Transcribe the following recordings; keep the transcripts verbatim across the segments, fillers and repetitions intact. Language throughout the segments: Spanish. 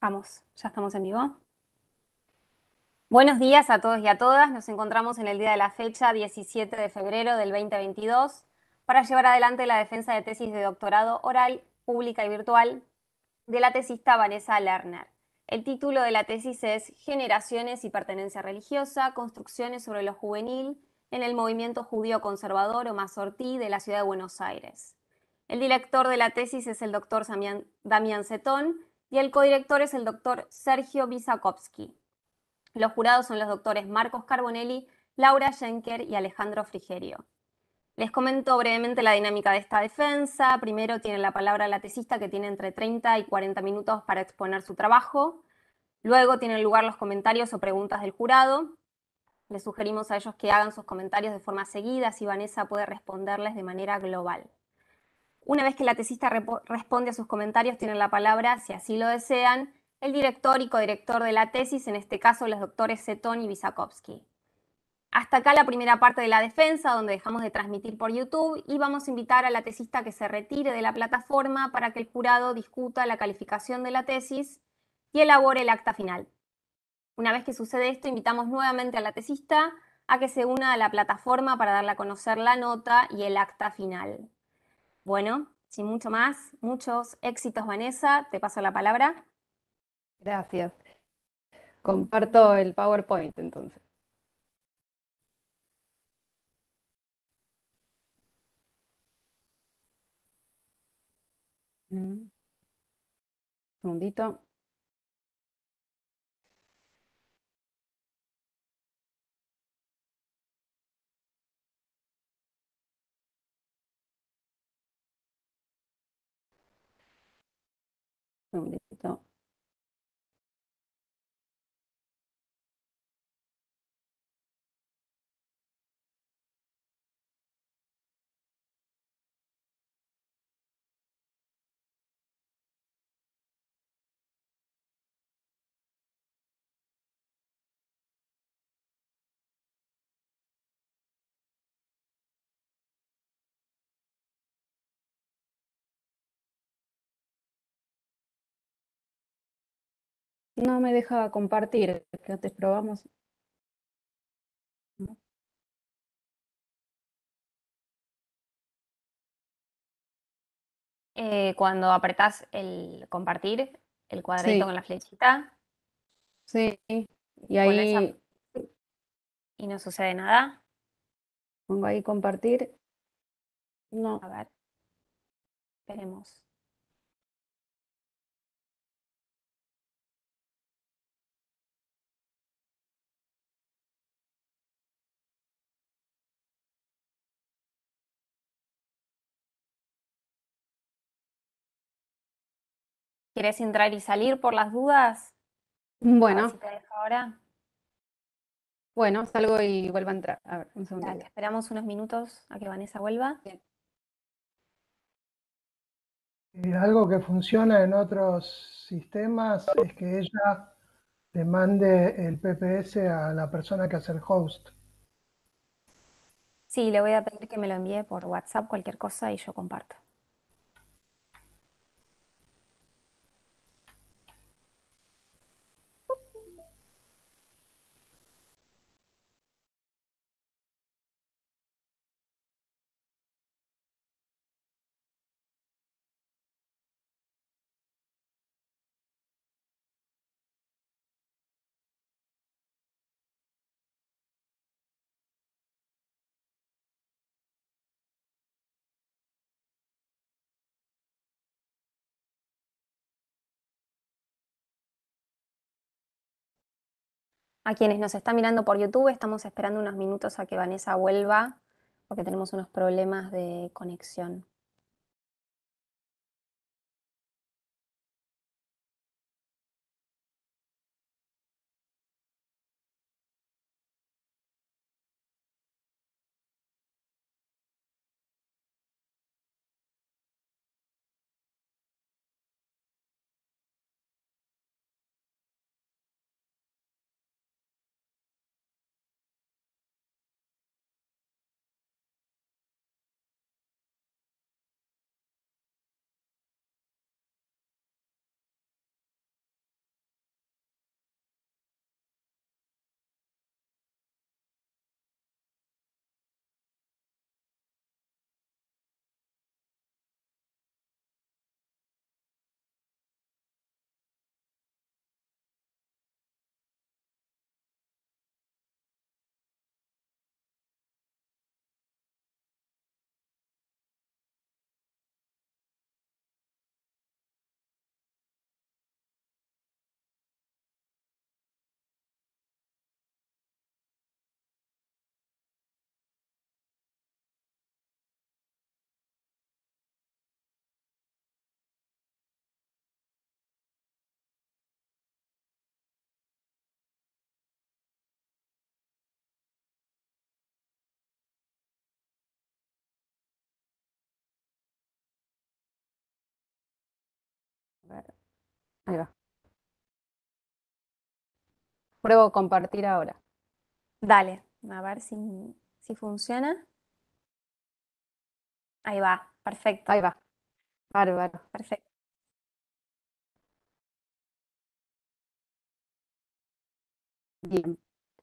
Vamos, ya estamos en vivo. Buenos días a todos y a todas. Nos encontramos en el día de la fecha, diecisiete de febrero del dos mil veintidós, para llevar adelante la defensa de tesis de doctorado oral, pública y virtual de la tesista Vanessa Lerner. El título de la tesis es Generaciones y pertenencia religiosa, construcciones sobre lo juvenil en el movimiento judío conservador o Mazortí de la ciudad de Buenos Aires. El director de la tesis es el doctor Damián Cetón y el codirector es el doctor Sergio Wisakovsky. Los jurados son los doctores Marcos Carbonelli, Laura Schenker y Alejandro Frigerio. Les comento brevemente la dinámica de esta defensa. Primero tiene la palabra la tesista, que tiene entre treinta y cuarenta minutos para exponer su trabajo. Luego tienen lugar los comentarios o preguntas del jurado. Les sugerimos a ellos que hagan sus comentarios de forma seguida, así Vanessa puede responderles de manera global. Una vez que la tesista responde a sus comentarios, tienen la palabra, si así lo desean, el director y codirector de la tesis, en este caso los doctores Cetón y Wisakovsky. Hasta acá la primera parte de la defensa, donde dejamos de transmitir por YouTube, y vamos a invitar a la tesista que se retire de la plataforma para que el jurado discuta la calificación de la tesis y elabore el acta final. Una vez que sucede esto, invitamos nuevamente a la tesista a que se una a la plataforma para darle a conocer la nota y el acta final. Bueno, sin mucho más, muchos éxitos, Vanessa. Te paso la palabra. Gracias. Comparto el PowerPoint entonces. Un segundito. Un segundito. No me deja compartir. Fíjate, probamos. Eh, cuando apretás el compartir, el cuadradito Sí, con la flechita, sí. Y pones a... ahí y no sucede nada. pongo ahí compartir. A No. ver, esperemos. ¿Quieres entrar y salir por las dudas? A ver si Bueno, te deja ahora. bueno, salgo y vuelvo a entrar. A ver, un Dale, segundito. esperamos unos minutos a que Vanessa vuelva. Bien. Eh, algo que funciona en otros sistemas es que ella le mande el P P S a la persona que hace el host. Sí, le voy a pedir que me lo envíe por WhatsApp, cualquier cosa, y yo comparto. A quienes nos están mirando por YouTube, estamos esperando unos minutos a que Vanessa vuelva, porque tenemos unos problemas de conexión. Ahí va. Pruebo compartir ahora. Dale, a ver si, si funciona. Ahí va, perfecto, Ahí va. Bárbaro. perfecto. Bien.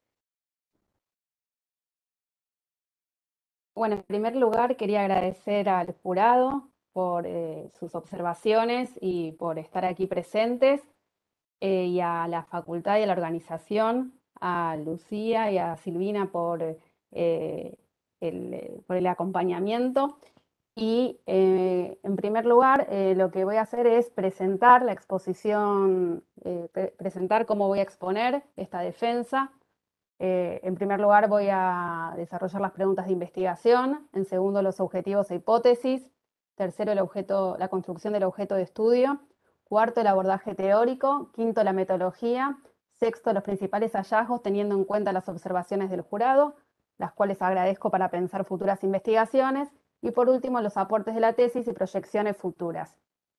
Bueno, en primer lugar quería agradecer al jurado por eh, sus observaciones y por estar aquí presentes, eh, y a la facultad y a la organización, a Lucía y a Silvina por, eh, el, por el acompañamiento. Y eh, en primer lugar, eh, lo que voy a hacer es presentar la exposición, eh, pre presentar cómo voy a exponer esta defensa. Eh, en primer lugar, voy a desarrollar las preguntas de investigación. En segundo, los objetivos e hipótesis. Tercero, el objeto, la construcción del objeto de estudio. Cuarto, el abordaje teórico. Quinto, la metodología. Sexto, los principales hallazgos teniendo en cuenta las observaciones del jurado, las cuales agradezco para pensar futuras investigaciones. Y por último, los aportes de la tesis y proyecciones futuras.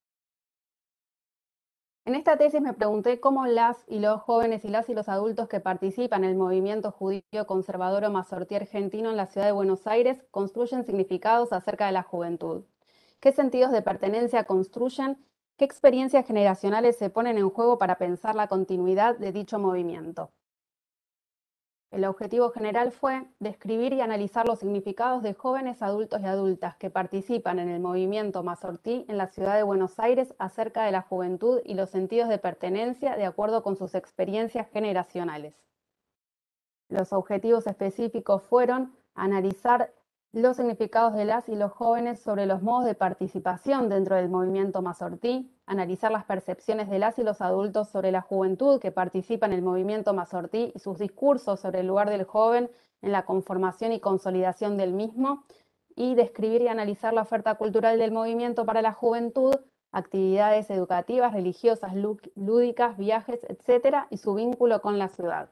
En esta tesis me pregunté cómo las y los jóvenes y las y los adultos que participan en el movimiento judío conservador o mazortí argentino en la ciudad de Buenos Aires construyen significados acerca de la juventud. ¿Qué sentidos de pertenencia construyen? ¿Qué experiencias generacionales se ponen en juego para pensar la continuidad de dicho movimiento? El objetivo general fue describir y analizar los significados de jóvenes, adultos y adultas que participan en el movimiento mazortí en la ciudad de Buenos Aires acerca de la juventud y los sentidos de pertenencia de acuerdo con sus experiencias generacionales. Los objetivos específicos fueron analizar los significados de las y los jóvenes sobre los modos de participación dentro del movimiento mazortí, analizar las percepciones de las y los adultos sobre la juventud que participa en el movimiento mazortí y sus discursos sobre el lugar del joven en la conformación y consolidación del mismo, y describir y analizar la oferta cultural del movimiento para la juventud, actividades educativas, religiosas, lúdicas, viajes, etcétera, y su vínculo con la ciudad.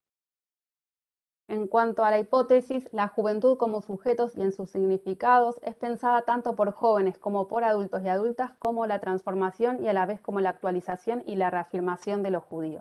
En cuanto a la hipótesis, la juventud como sujetos y en sus significados es pensada tanto por jóvenes como por adultos y adultas como la transformación y a la vez como la actualización y la reafirmación de lo judío.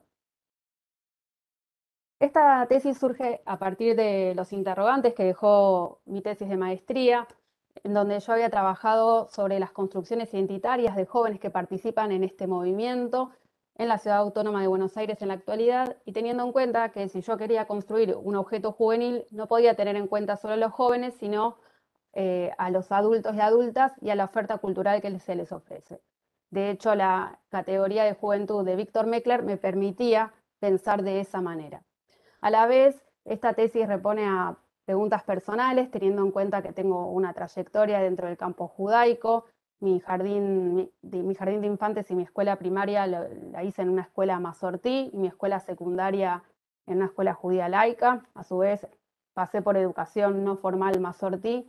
Esta tesis surge a partir de los interrogantes que dejó mi tesis de maestría, en donde yo había trabajado sobre las construcciones identitarias de jóvenes que participan en este movimiento en la Ciudad Autónoma de Buenos Aires en la actualidad, y teniendo en cuenta que si yo quería construir un objeto juvenil no podía tener en cuenta solo a los jóvenes, sino eh, a los adultos y adultas y a la oferta cultural que se les ofrece. De hecho, la categoría de juventud de Víctor Meckler me permitía pensar de esa manera. A la vez, esta tesis repone a preguntas personales, teniendo en cuenta que tengo una trayectoria dentro del campo judaico. Mi jardín, mi, de, mi jardín de infantes y mi escuela primaria lo, la hice en una escuela mazortí y mi escuela secundaria en una escuela judía laica. A su vez, pasé por educación no formal mazortí.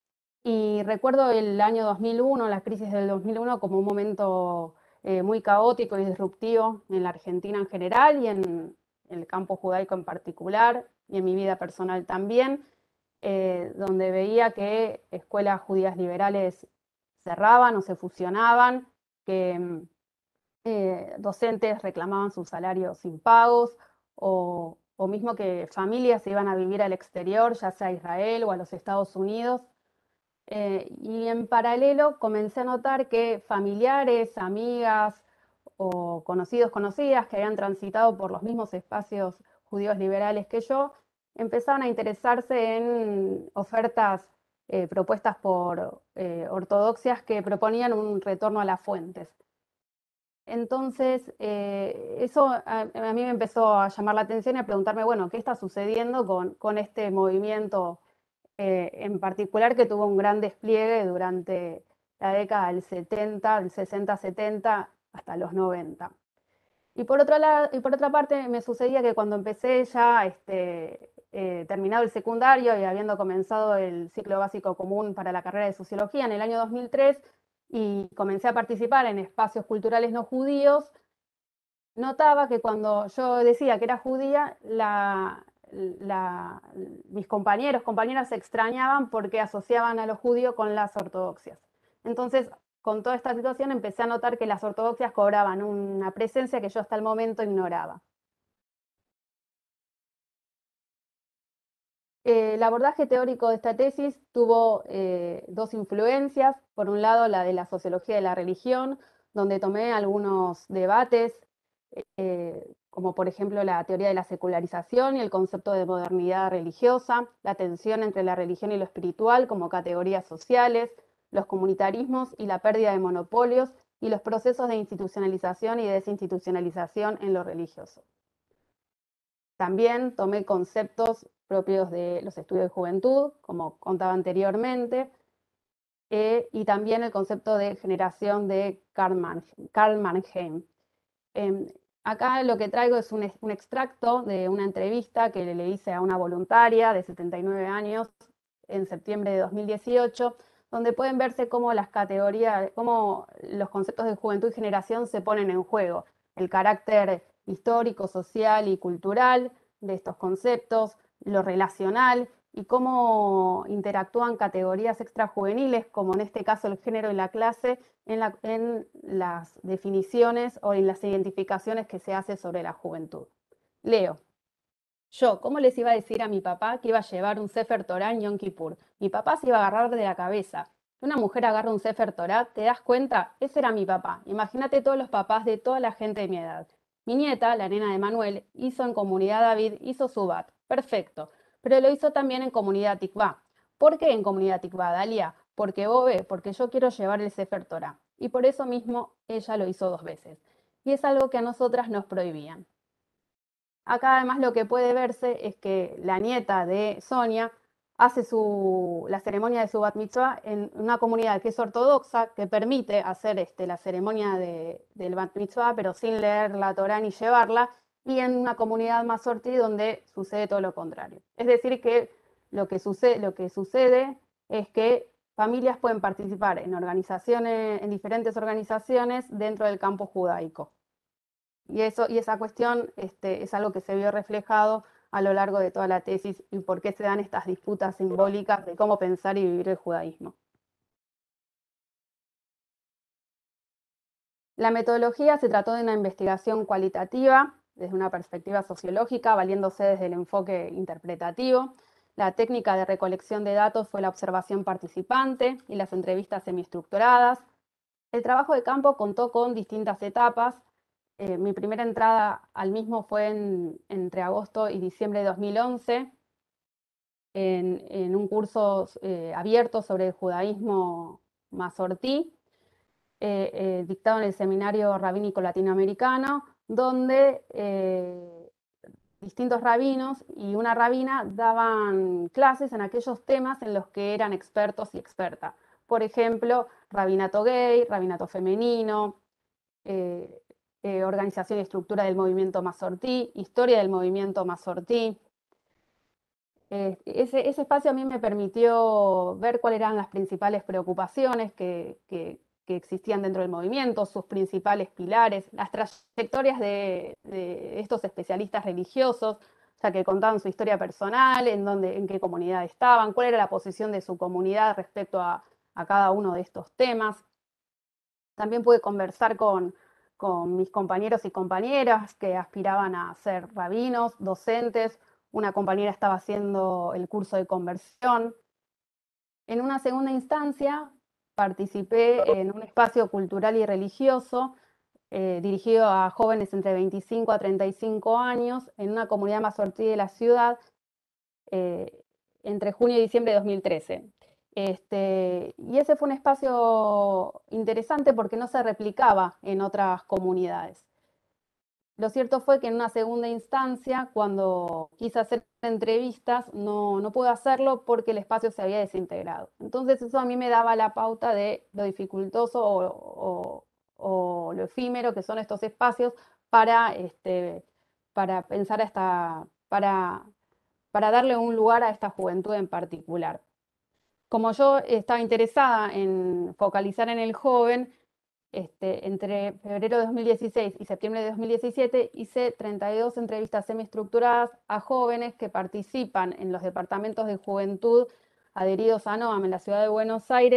Y recuerdo el año dos mil uno, la crisis del dos mil uno, como un momento eh, muy caótico y disruptivo en la Argentina en general y en el campo judaico en particular, y en mi vida personal también, eh, donde veía que escuelas judías liberales cerraban o se fusionaban, que eh, docentes reclamaban sus salarios impagos, o, o mismo que familias se iban a vivir al exterior, ya sea a Israel o a los Estados Unidos. Eh, y en paralelo comencé a notar que familiares, amigas o conocidos, conocidas que habían transitado por los mismos espacios judíos liberales que yo, empezaron a interesarse en ofertas eh, propuestas por eh, ortodoxias que proponían un retorno a las fuentes. Entonces, eh, eso a, a mí me empezó a llamar la atención y a preguntarme, bueno, ¿qué está sucediendo con, con este movimiento eh, en particular que tuvo un gran despliegue durante la década del setenta, del sesenta setenta hasta los noventa? Y por, otro lado, y por otra parte, me sucedía que cuando empecé ya este, eh, terminado el secundario y habiendo comenzado el ciclo básico común para la carrera de sociología en el año dos mil tres, y comencé a participar en espacios culturales no judíos, notaba que cuando yo decía que era judía, la, la, mis compañeros, compañeras se extrañaban porque asociaban a los judíos con las ortodoxias. Entonces con toda esta situación empecé a notar que las ortodoxias cobraban una presencia que yo hasta el momento ignoraba. Eh, el abordaje teórico de esta tesis tuvo eh, dos influencias. Por un lado, la de la sociología de la religión, donde tomé algunos debates, eh, como por ejemplo la teoría de la secularización y el concepto de modernidad religiosa, la tensión entre la religión y lo espiritual como categorías sociales, los comunitarismos y la pérdida de monopolios, y los procesos de institucionalización y desinstitucionalización en lo religioso. También tomé conceptos propios de los estudios de juventud, como contaba anteriormente, eh, y también el concepto de generación de Karl, Man, Karl Mannheim. Eh, acá lo que traigo es un, un extracto de una entrevista que le hice a una voluntaria de setenta y nueve años en septiembre de dos mil dieciocho, donde pueden verse cómo las categorías, cómo los conceptos de juventud y generación se ponen en juego, el carácter histórico, social y cultural de estos conceptos, lo relacional y cómo interactúan categorías extrajuveniles, como en este caso el género y la clase, en, la, en las definiciones o en las identificaciones que se hace sobre la juventud. Leo. Yo, ¿cómo les iba a decir a mi papá que iba a llevar un Sefer Torah en Yom Kippur? Mi papá se iba a agarrar de la cabeza. Una mujer agarra un Sefer Torah, ¿te das cuenta? Ese era mi papá. Imagínate todos los papás de toda la gente de mi edad. Mi nieta, la nena de Manuel, hizo en Comunidad David, hizo su bat. Perfecto. Pero lo hizo también en Comunidad Tikvá. ¿Por qué en Comunidad Tikvá, Dalia? Porque Bobe, porque yo quiero llevar el Sefer Torah. Y por eso mismo ella lo hizo dos veces. Y es algo que a nosotras nos prohibían. Acá además lo que puede verse es que la nieta de Sonia hace su, la ceremonia de su bat mitzvah en una comunidad que es ortodoxa, que permite hacer este, la ceremonia de, del bat mitzvah, pero sin leer la Torá ni llevarla, y en una comunidad masortí donde sucede todo lo contrario. Es decir, que lo que sucede, lo que sucede es que familias pueden participar en organizaciones, en diferentes organizaciones dentro del campo judaico. Y, eso, y esa cuestión este, es algo que se vio reflejado a lo largo de toda la tesis y por qué se dan estas disputas simbólicas de cómo pensar y vivir el judaísmo. La metodología se trató de una investigación cualitativa desde una perspectiva sociológica, valiéndose desde el enfoque interpretativo. La técnica de recolección de datos fue la observación participante y las entrevistas semiestructuradas. El trabajo de campo contó con distintas etapas. Eh, mi primera entrada al mismo fue en, entre agosto y diciembre de dos mil once, en, en un curso eh, abierto sobre el judaísmo masortí, eh, eh, dictado en el Seminario Rabínico Latinoamericano, donde eh, distintos rabinos y una rabina daban clases en aquellos temas en los que eran expertos y expertas. Por ejemplo, rabinato gay, rabinato femenino, eh, Eh, organización y estructura del movimiento masortí, historia del movimiento masortí. Eh, ese, ese espacio a mí me permitió ver cuáles eran las principales preocupaciones que, que, que existían dentro del movimiento, sus principales pilares, las trayectorias de, de estos especialistas religiosos, o sea, que contaban su historia personal, en, dónde, en qué comunidad estaban, cuál era la posición de su comunidad respecto a, a cada uno de estos temas. También pude conversar con con mis compañeros y compañeras que aspiraban a ser rabinos, docentes. Una compañera estaba haciendo el curso de conversión. En una segunda instancia, participé en un espacio cultural y religioso eh, dirigido a jóvenes entre veinticinco a treinta y cinco años en una comunidad masortí de la ciudad eh, entre junio y diciembre de dos mil trece. Este, y ese fue un espacio interesante porque no se replicaba en otras comunidades. Lo cierto fue que en una segunda instancia, cuando quise hacer entrevistas, no, no pude hacerlo porque el espacio se había desintegrado. Entonces eso a mí me daba la pauta de lo dificultoso o, o, o lo efímero que son estos espacios para, este, para pensar esta, para, para darle un lugar a esta juventud en particular. Como yo estaba interesada en focalizar en el joven, este, entre febrero de dos mil dieciséis y septiembre de dos mil diecisiete hice treinta y dos entrevistas semiestructuradas a jóvenes que participan en los departamentos de juventud adheridos a NOAM en la ciudad de Buenos Aires,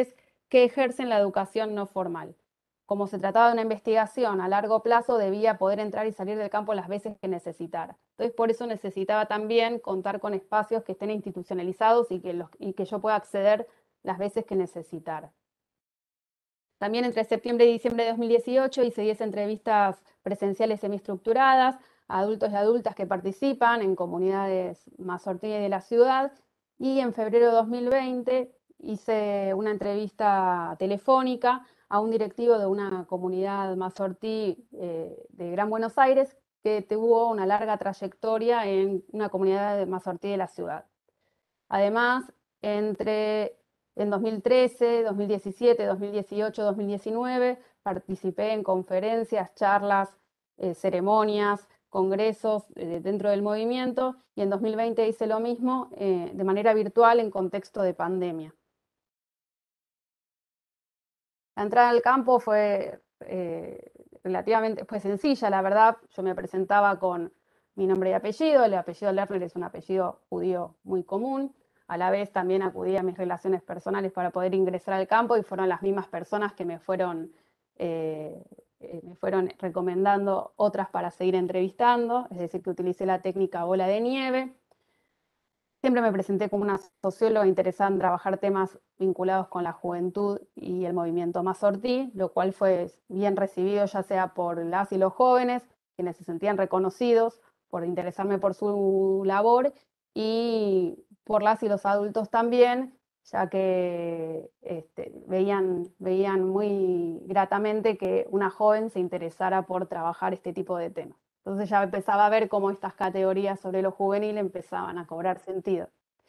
que ejercen la educación no formal. Como se trataba de una investigación a largo plazo, debía poder entrar y salir del campo las veces que necesitara. Entonces, por eso necesitaba también contar con espacios que estén institucionalizados y que, los, y que yo pueda acceder las veces que necesitara. También entre septiembre y diciembre de dos mil dieciocho hice diez entrevistas presenciales semiestructuradas a adultos y adultas que participan en comunidades mazortí de la ciudad, y en febrero de dos mil veinte hice una entrevista telefónica a un directivo de una comunidad mazortí eh, de Gran Buenos Aires que tuvo una larga trayectoria en una comunidad de mazortí de la ciudad. Además, entre en dos mil trece, dos mil diecisiete, dos mil dieciocho, dos mil diecinueve participé en conferencias, charlas, eh, ceremonias, congresos eh, dentro del movimiento, y en dos mil veinte hice lo mismo eh, de manera virtual en contexto de pandemia. La entrada al campo fue eh, relativamente fue sencilla, la verdad. Yo me presentaba con mi nombre y apellido. El apellido Lerner es un apellido judío muy común. A la vez también acudí a mis relaciones personales para poder ingresar al campo, y fueron las mismas personas que me fueron, eh, eh, me fueron recomendando otras para seguir entrevistando, es decir, que utilicé la técnica bola de nieve. Siempre me presenté como una socióloga interesada en trabajar temas vinculados con la juventud y el movimiento mazortí, lo cual fue bien recibido ya sea por las y los jóvenes, quienes se sentían reconocidos por interesarme por su labor, y por las y los adultos también, ya que este, veían, veían muy gratamente que una joven se interesara por trabajar este tipo de temas. Entonces ya empezaba a ver cómo estas categorías sobre lo juvenil empezaban a cobrar sentido.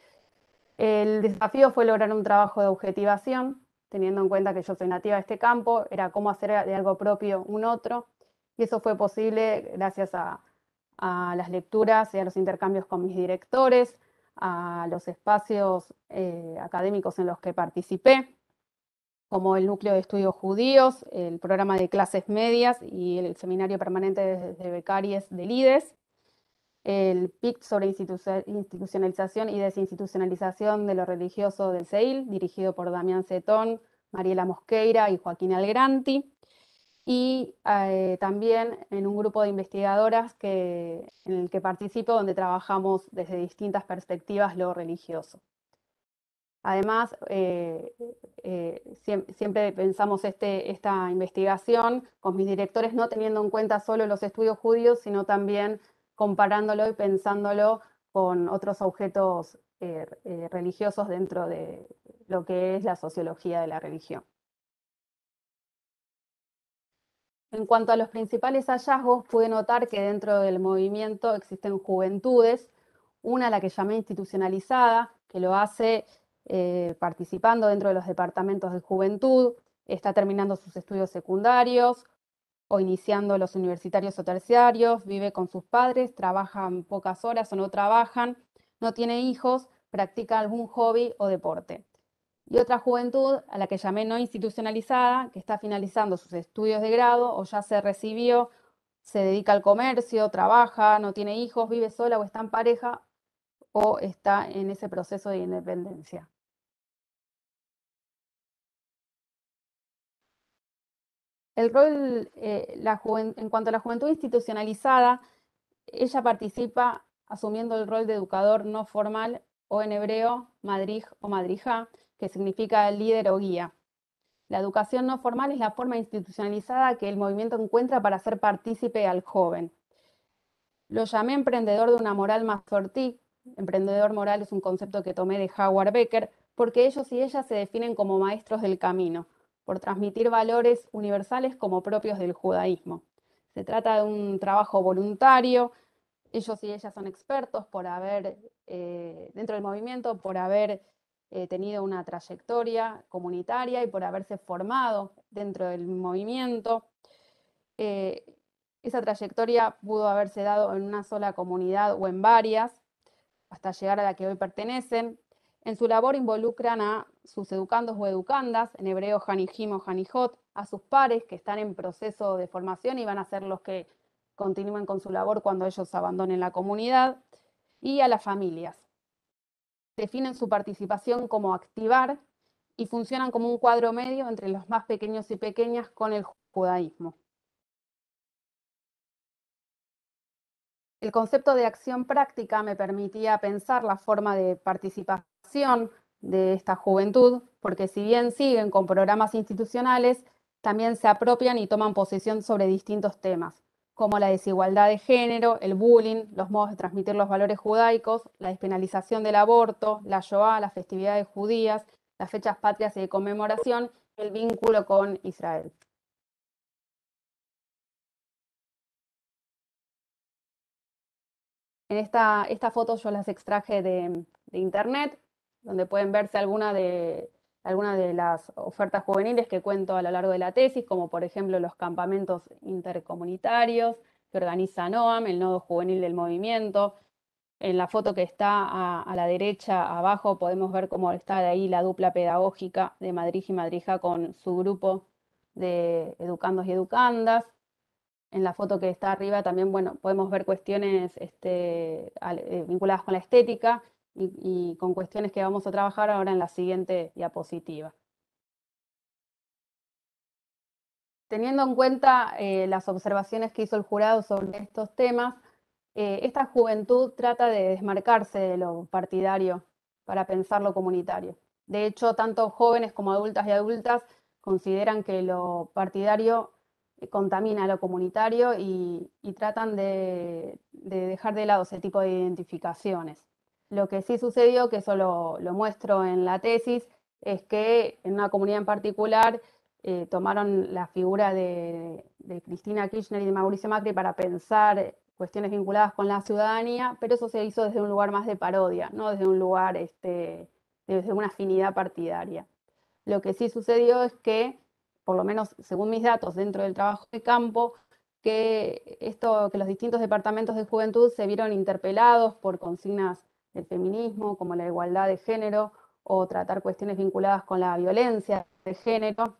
El desafío fue lograr un trabajo de objetivación, teniendo en cuenta que yo soy nativa de este campo, era cómo hacer de algo propio un otro, y eso fue posible gracias a, a las lecturas y a los intercambios con mis directores, a los espacios eh, académicos en los que participé, como el Núcleo de Estudios Judíos, el Programa de Clases Medias y el Seminario Permanente de, de Becarias del I D E S, el P I C sobre institucionalización y desinstitucionalización de lo religioso del C E I L, dirigido por Damián Cetón, Mariela Mosqueira y Joaquín Algranti, y eh, también en un grupo de investigadoras que, en el que participo, donde trabajamos desde distintas perspectivas lo religioso. Además, eh, eh, siempre, siempre pensamos este, esta investigación con mis directores no teniendo en cuenta solo los estudios judíos, sino también comparándolo y pensándolo con otros objetos eh, eh, religiosos dentro de lo que es la sociología de la religión. En cuanto a los principales hallazgos, pude notar que dentro del movimiento existen juventudes, una a la que llamé institucionalizada, que lo hace eh, participando dentro de los departamentos de juventud, está terminando sus estudios secundarios o iniciando los universitarios o terciarios, vive con sus padres, trabajan pocas horas o no trabajan, no tiene hijos, practica algún hobby o deporte. Y otra juventud a la que llamé no institucionalizada, que está finalizando sus estudios de grado o ya se recibió, se dedica al comercio, trabaja, no tiene hijos, vive sola o está en pareja o está en ese proceso de independencia. El rol, eh, la en cuanto a la juventud institucionalizada, ella participa asumiendo el rol de educador no formal, o en hebreo, madrij o madrijá, que significa líder o guía. La educación no formal es la forma institucionalizada que el movimiento encuentra para hacer partícipe al joven. Lo llamé emprendedor de una moral mazortí. Emprendedor moral es un concepto que tomé de Howard Becker, porque ellos y ellas se definen como maestros del camino, por transmitir valores universales como propios del judaísmo. Se trata de un trabajo voluntario. Ellos y ellas son expertos por haber, eh, dentro del movimiento, por haber eh, tenido una trayectoria comunitaria y por haberse formado dentro del movimiento. Eh, esa trayectoria pudo haberse dado en una sola comunidad o en varias, hasta llegar a la que hoy pertenecen. En su labor involucran a sus educandos o educandas, en hebreo hanijim o hanijot, a sus pares que están en proceso de formación y van a ser los que continúen con su labor cuando ellos abandonen la comunidad, y a las familias. Definen su participación como activar y funcionan como un cuadro medio entre los más pequeños y pequeñas con el judaísmo. El concepto de acción práctica me permitía pensar la forma de participación de esta juventud, porque si bien siguen con programas institucionales, también se apropian y toman posición sobre distintos temas, como la desigualdad de género, el bullying, los modos de transmitir los valores judaicos, la despenalización del aborto, la Shoah, las festividades judías, las fechas patrias y de conmemoración, el vínculo con Israel. En esta, esta foto yo las extraje de, de internet, donde pueden verse algunas de, alguna de las ofertas juveniles que cuento a lo largo de la tesis, como por ejemplo los campamentos intercomunitarios que organiza NOAM, el Nodo Juvenil del Movimiento. En la foto que está a, a la derecha abajo podemos ver cómo está ahí la dupla pedagógica de Madrid y Madrija con su grupo de educandos y educandas. En la foto que está arriba también, bueno, podemos ver cuestiones este, eh, vinculadas con la estética y, y con cuestiones que vamos a trabajar ahora en la siguiente diapositiva. Teniendo en cuenta eh, las observaciones que hizo el jurado sobre estos temas, eh, esta juventud trata de desmarcarse de lo partidario para pensar lo comunitario. De hecho, tanto jóvenes como adultas y adultas consideran que lo partidario contamina lo comunitario y, y tratan de, de dejar de lado ese tipo de identificaciones. Lo que sí sucedió, que eso lo, lo muestro en la tesis, es que en una comunidad en particular eh, tomaron la figura de, de Cristina Kirchner y de Mauricio Macri para pensar cuestiones vinculadas con la ciudadanía, pero eso se hizo desde un lugar más de parodia, no desde un lugar, este, desde una afinidad partidaria. Lo que sí sucedió es que, por lo menos según mis datos dentro del trabajo de campo, que, esto, que los distintos departamentos de juventud se vieron interpelados por consignas del feminismo, como la igualdad de género, o tratar cuestiones vinculadas con la violencia de género,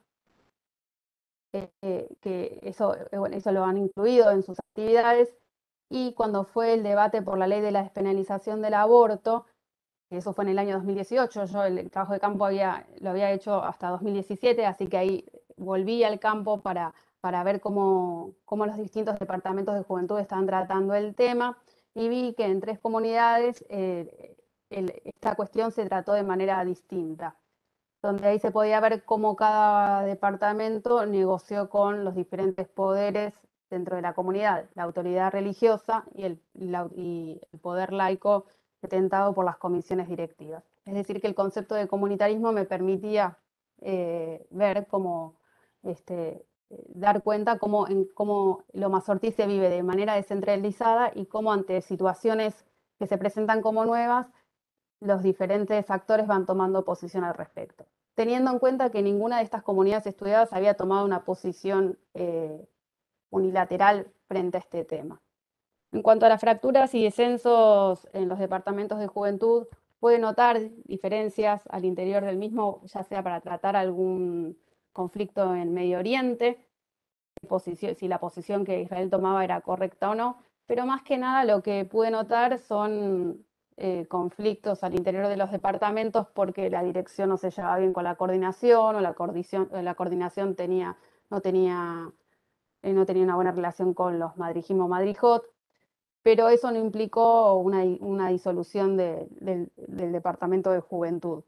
eh, que eso, eh, bueno, eso lo han incluido en sus actividades, y cuando fue el debate por la ley de la despenalización del aborto, eso fue en el año dos mil dieciocho, yo el trabajo de campo había, lo había hecho hasta dos mil diecisiete, así que ahí volví al campo para, para ver cómo, cómo los distintos departamentos de juventud estaban tratando el tema, y vi que en tres comunidades eh, el, esta cuestión se trató de manera distinta, donde ahí se podía ver cómo cada departamento negoció con los diferentes poderes dentro de la comunidad, la autoridad religiosa y el, la, y el poder laico detentado por las comisiones directivas. Es decir, que el concepto de comunitarismo me permitía eh, ver cómo, este, dar cuenta cómo, en, cómo Lomas Ortiz se vive de manera descentralizada y cómo ante situaciones que se presentan como nuevas, los diferentes actores van tomando posición al respecto, teniendo en cuenta que ninguna de estas comunidades estudiadas había tomado una posición eh, unilateral frente a este tema. En cuanto a las fracturas y descensos en los departamentos de juventud, puede notar diferencias al interior del mismo, ya sea para tratar algún conflicto en Medio Oriente, si la posición que Israel tomaba era correcta o no, pero más que nada lo que pude notar son eh, conflictos al interior de los departamentos porque la dirección no se llevaba bien con la coordinación o la coordinación, la coordinación tenía, no, tenía, eh, no tenía una buena relación con los Madrijim o Madrijot, pero eso no implicó una, una disolución de, de, del Departamento de Juventud.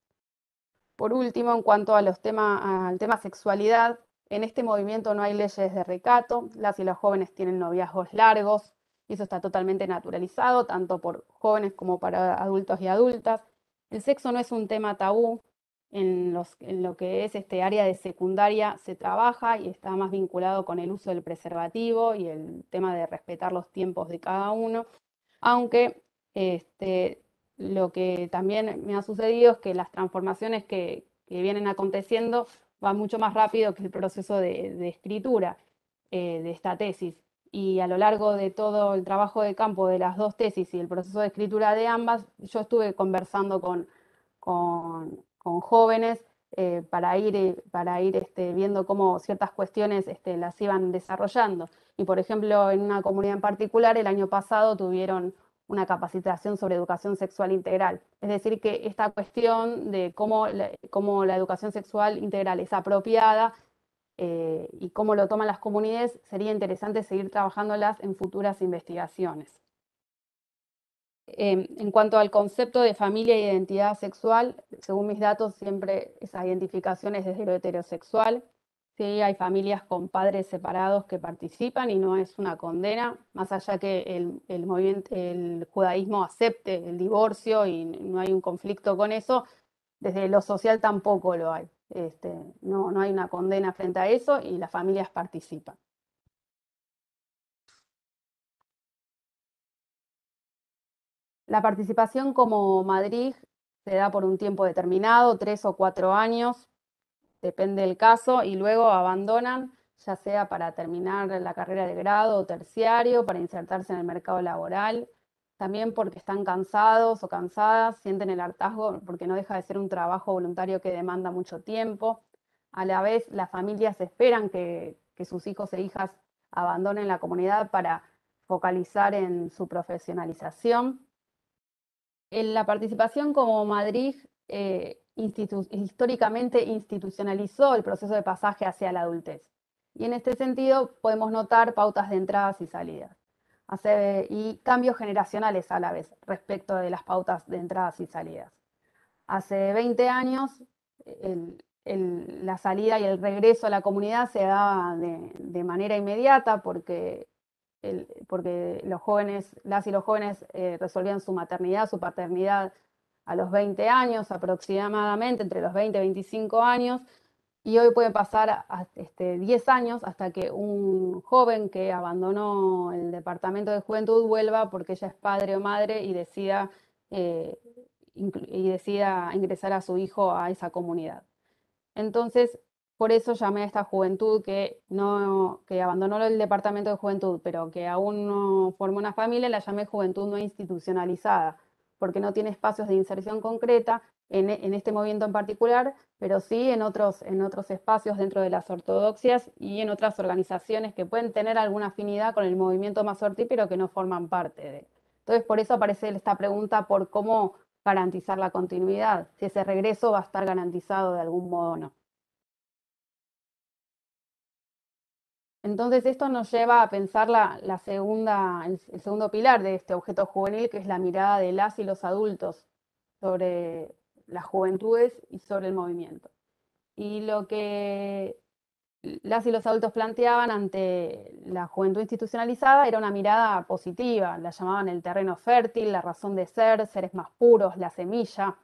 Por último, en cuanto a los temas, al tema sexualidad, en este movimiento no hay leyes de recato, las y los jóvenes tienen noviazgos largos, y eso está totalmente naturalizado, tanto por jóvenes como para adultos y adultas. El sexo no es un tema tabú, en, los, en lo que es este área de secundaria se trabaja y está más vinculado con el uso del preservativo y el tema de respetar los tiempos de cada uno, aunque este, lo que también me ha sucedido es que las transformaciones que, que vienen aconteciendo van mucho más rápido que el proceso de, de escritura eh, de esta tesis. Y a lo largo de todo el trabajo de campo de las dos tesis y el proceso de escritura de ambas, yo estuve conversando con, con, con jóvenes eh, para ir, para ir este, viendo cómo ciertas cuestiones este, las iban desarrollando. Y por ejemplo, en una comunidad en particular, el año pasado tuvieron una capacitación sobre educación sexual integral. Es decir, que esta cuestión de cómo la, cómo la educación sexual integral es apropiada eh, y cómo lo toman las comunidades, sería interesante seguir trabajándolas en futuras investigaciones. Eh, en cuanto al concepto de familia e identidad sexual, según mis datos, siempre esa identificación es desde lo heterosexual. Sí, hay familias con padres separados que participan y no es una condena, más allá que el, el, movimiento, el judaísmo acepte el divorcio y no hay un conflicto con eso, desde lo social tampoco lo hay. Este, no, no hay una condena frente a eso y las familias participan. La participación como Madrid se da por un tiempo determinado, tres o cuatro años, depende del caso, y luego abandonan, ya sea para terminar la carrera de grado o terciario, para insertarse en el mercado laboral, también porque están cansados o cansadas, sienten el hartazgo porque no deja de ser un trabajo voluntario que demanda mucho tiempo. A la vez, las familias esperan que, que sus hijos e hijas abandonen la comunidad para focalizar en su profesionalización. En la participación como Madrid eh, institu históricamente institucionalizó el proceso de pasaje hacia la adultez. Y en este sentido podemos notar pautas de entradas y salidas. Hace, y cambios generacionales a la vez respecto de las pautas de entradas y salidas. Hace veinte años el, el, la salida y el regreso a la comunidad se daba de, de manera inmediata porque El, porque los jóvenes, las y los jóvenes eh, resolvían su maternidad, su paternidad a los veinte años aproximadamente, entre los veinte y veinticinco años, y hoy puede pasar a, este, diez años hasta que un joven que abandonó el departamento de juventud vuelva porque ya es padre o madre y decida, eh, y decida ingresar a su hijo a esa comunidad. Entonces, por eso llamé a esta juventud que, no, que abandonó el departamento de juventud, pero que aún no formó una familia, la llamé juventud no institucionalizada, porque no tiene espacios de inserción concreta en, en este movimiento en particular, pero sí en otros, en otros espacios dentro de las ortodoxias y en otras organizaciones que pueden tener alguna afinidad con el movimiento mazortí, pero que no forman parte de. Entonces, por eso aparece esta pregunta por cómo garantizar la continuidad, si ese regreso va a estar garantizado de algún modo o no. Entonces esto nos lleva a pensar la, la segunda, el, el segundo pilar de este objeto juvenil, que es la mirada de las y los adultos sobre las juventudes y sobre el movimiento. Y lo que las y los adultos planteaban ante la juventud institucionalizada era una mirada positiva, la llamaban el terreno fértil, la razón de ser, seres más puros, la semilla,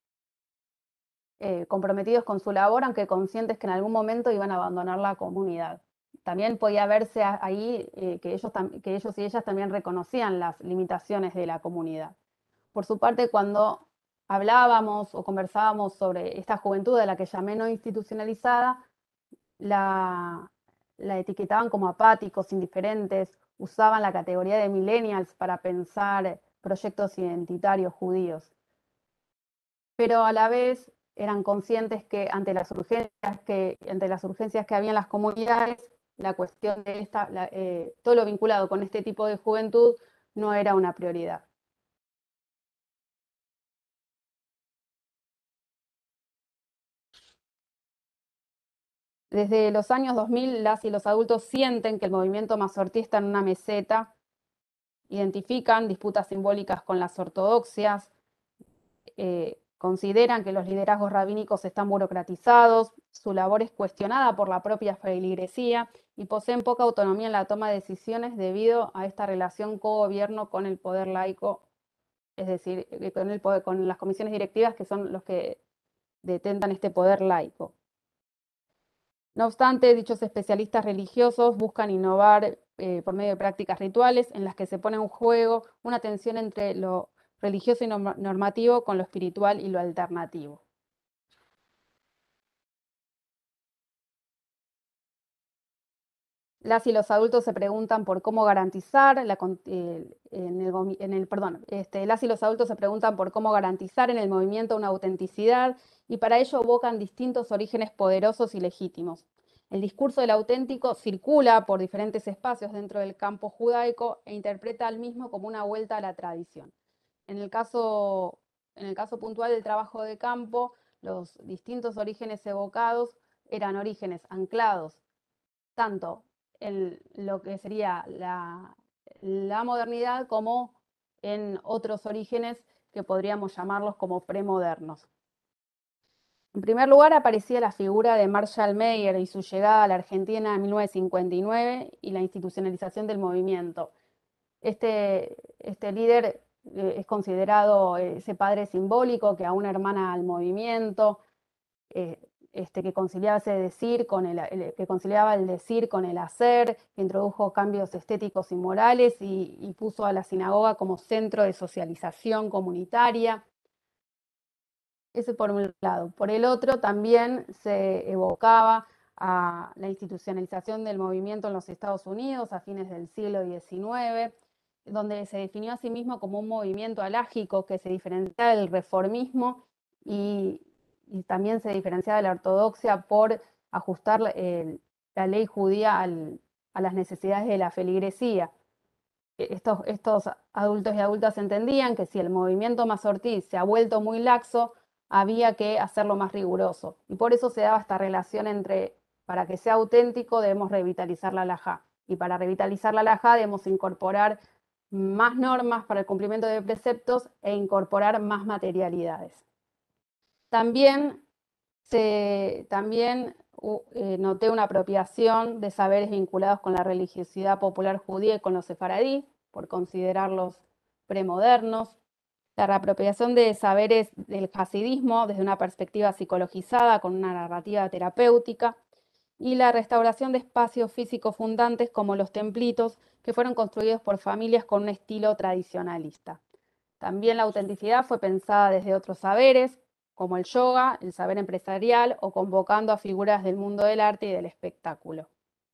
eh, comprometidos con su labor, aunque conscientes que en algún momento iban a abandonar la comunidad. También podía verse ahí eh, que, ellos que ellos y ellas también reconocían las limitaciones de la comunidad. Por su parte, cuando hablábamos o conversábamos sobre esta juventud de la que llamé no institucionalizada, la, la etiquetaban como apáticos, indiferentes, usaban la categoría de millennials para pensar proyectos identitarios judíos. Pero a la vez eran conscientes que ante las urgencias que, ante las urgencias que había en las comunidades, la cuestión de esta, la, eh, todo lo vinculado con este tipo de juventud no era una prioridad. Desde los años dos mil, las y los adultos sienten que el movimiento mazortí está en una meseta, identifican disputas simbólicas con las ortodoxias, eh, consideran que los liderazgos rabínicos están burocratizados, su labor es cuestionada por la propia feligresía y poseen poca autonomía en la toma de decisiones debido a esta relación co-gobierno con el poder laico, es decir, con, el poder, con las comisiones directivas que son los que detentan este poder laico. No obstante, dichos especialistas religiosos buscan innovar eh, por medio de prácticas rituales en las que se pone en juego una tensión entre lo religioso y normativo con lo espiritual y lo alternativo. Las y los adultos se preguntan por cómo garantizar la, eh, en el, en el, perdón, este, las y los adultos se preguntan por cómo garantizar en el movimiento una autenticidad y para ello evocan distintos orígenes poderosos y legítimos. El discurso del auténtico circula por diferentes espacios dentro del campo judaico e interpreta al mismo como una vuelta a la tradición. En el caso, en el caso puntual del trabajo de campo, los distintos orígenes evocados eran orígenes anclados tanto en lo que sería la, la modernidad como en otros orígenes que podríamos llamarlos como premodernos. En primer lugar aparecía la figura de Marshall Mayer y su llegada a la Argentina en mil novecientos cincuenta y nueve y la institucionalización del movimiento. Este, este líder eh, es considerado ese padre simbólico que aún hermana al movimiento, eh, este, que, conciliaba ese decir con el, el, que conciliaba el decir con el hacer, que introdujo cambios estéticos y morales y, y puso a la sinagoga como centro de socialización comunitaria. Ese por un lado. Por el otro, también se evocaba a la institucionalización del movimiento en los Estados Unidos a fines del siglo diecinueve, donde se definió a sí mismo como un movimiento alágico que se diferenciaba del reformismo y, y también se diferenciaba de la ortodoxia por ajustar eh, la ley judía al, a las necesidades de la feligresía. Estos, estos adultos y adultas entendían que si el movimiento mazortí se ha vuelto muy laxo, había que hacerlo más riguroso. Y por eso se daba esta relación entre, para que sea auténtico, debemos revitalizar la halajá. Y para revitalizar la halajá debemos incorporar más normas para el cumplimiento de preceptos e incorporar más materialidades. También, se, también eh, noté una apropiación de saberes vinculados con la religiosidad popular judía y con los sefaradí, por considerarlos premodernos. La reapropiación de saberes del hasidismo desde una perspectiva psicologizada con una narrativa terapéutica y la restauración de espacios físicos fundantes como los templitos que fueron construidos por familias con un estilo tradicionalista. También la autenticidad fue pensada desde otros saberes como el yoga, el saber empresarial o convocando a figuras del mundo del arte y del espectáculo.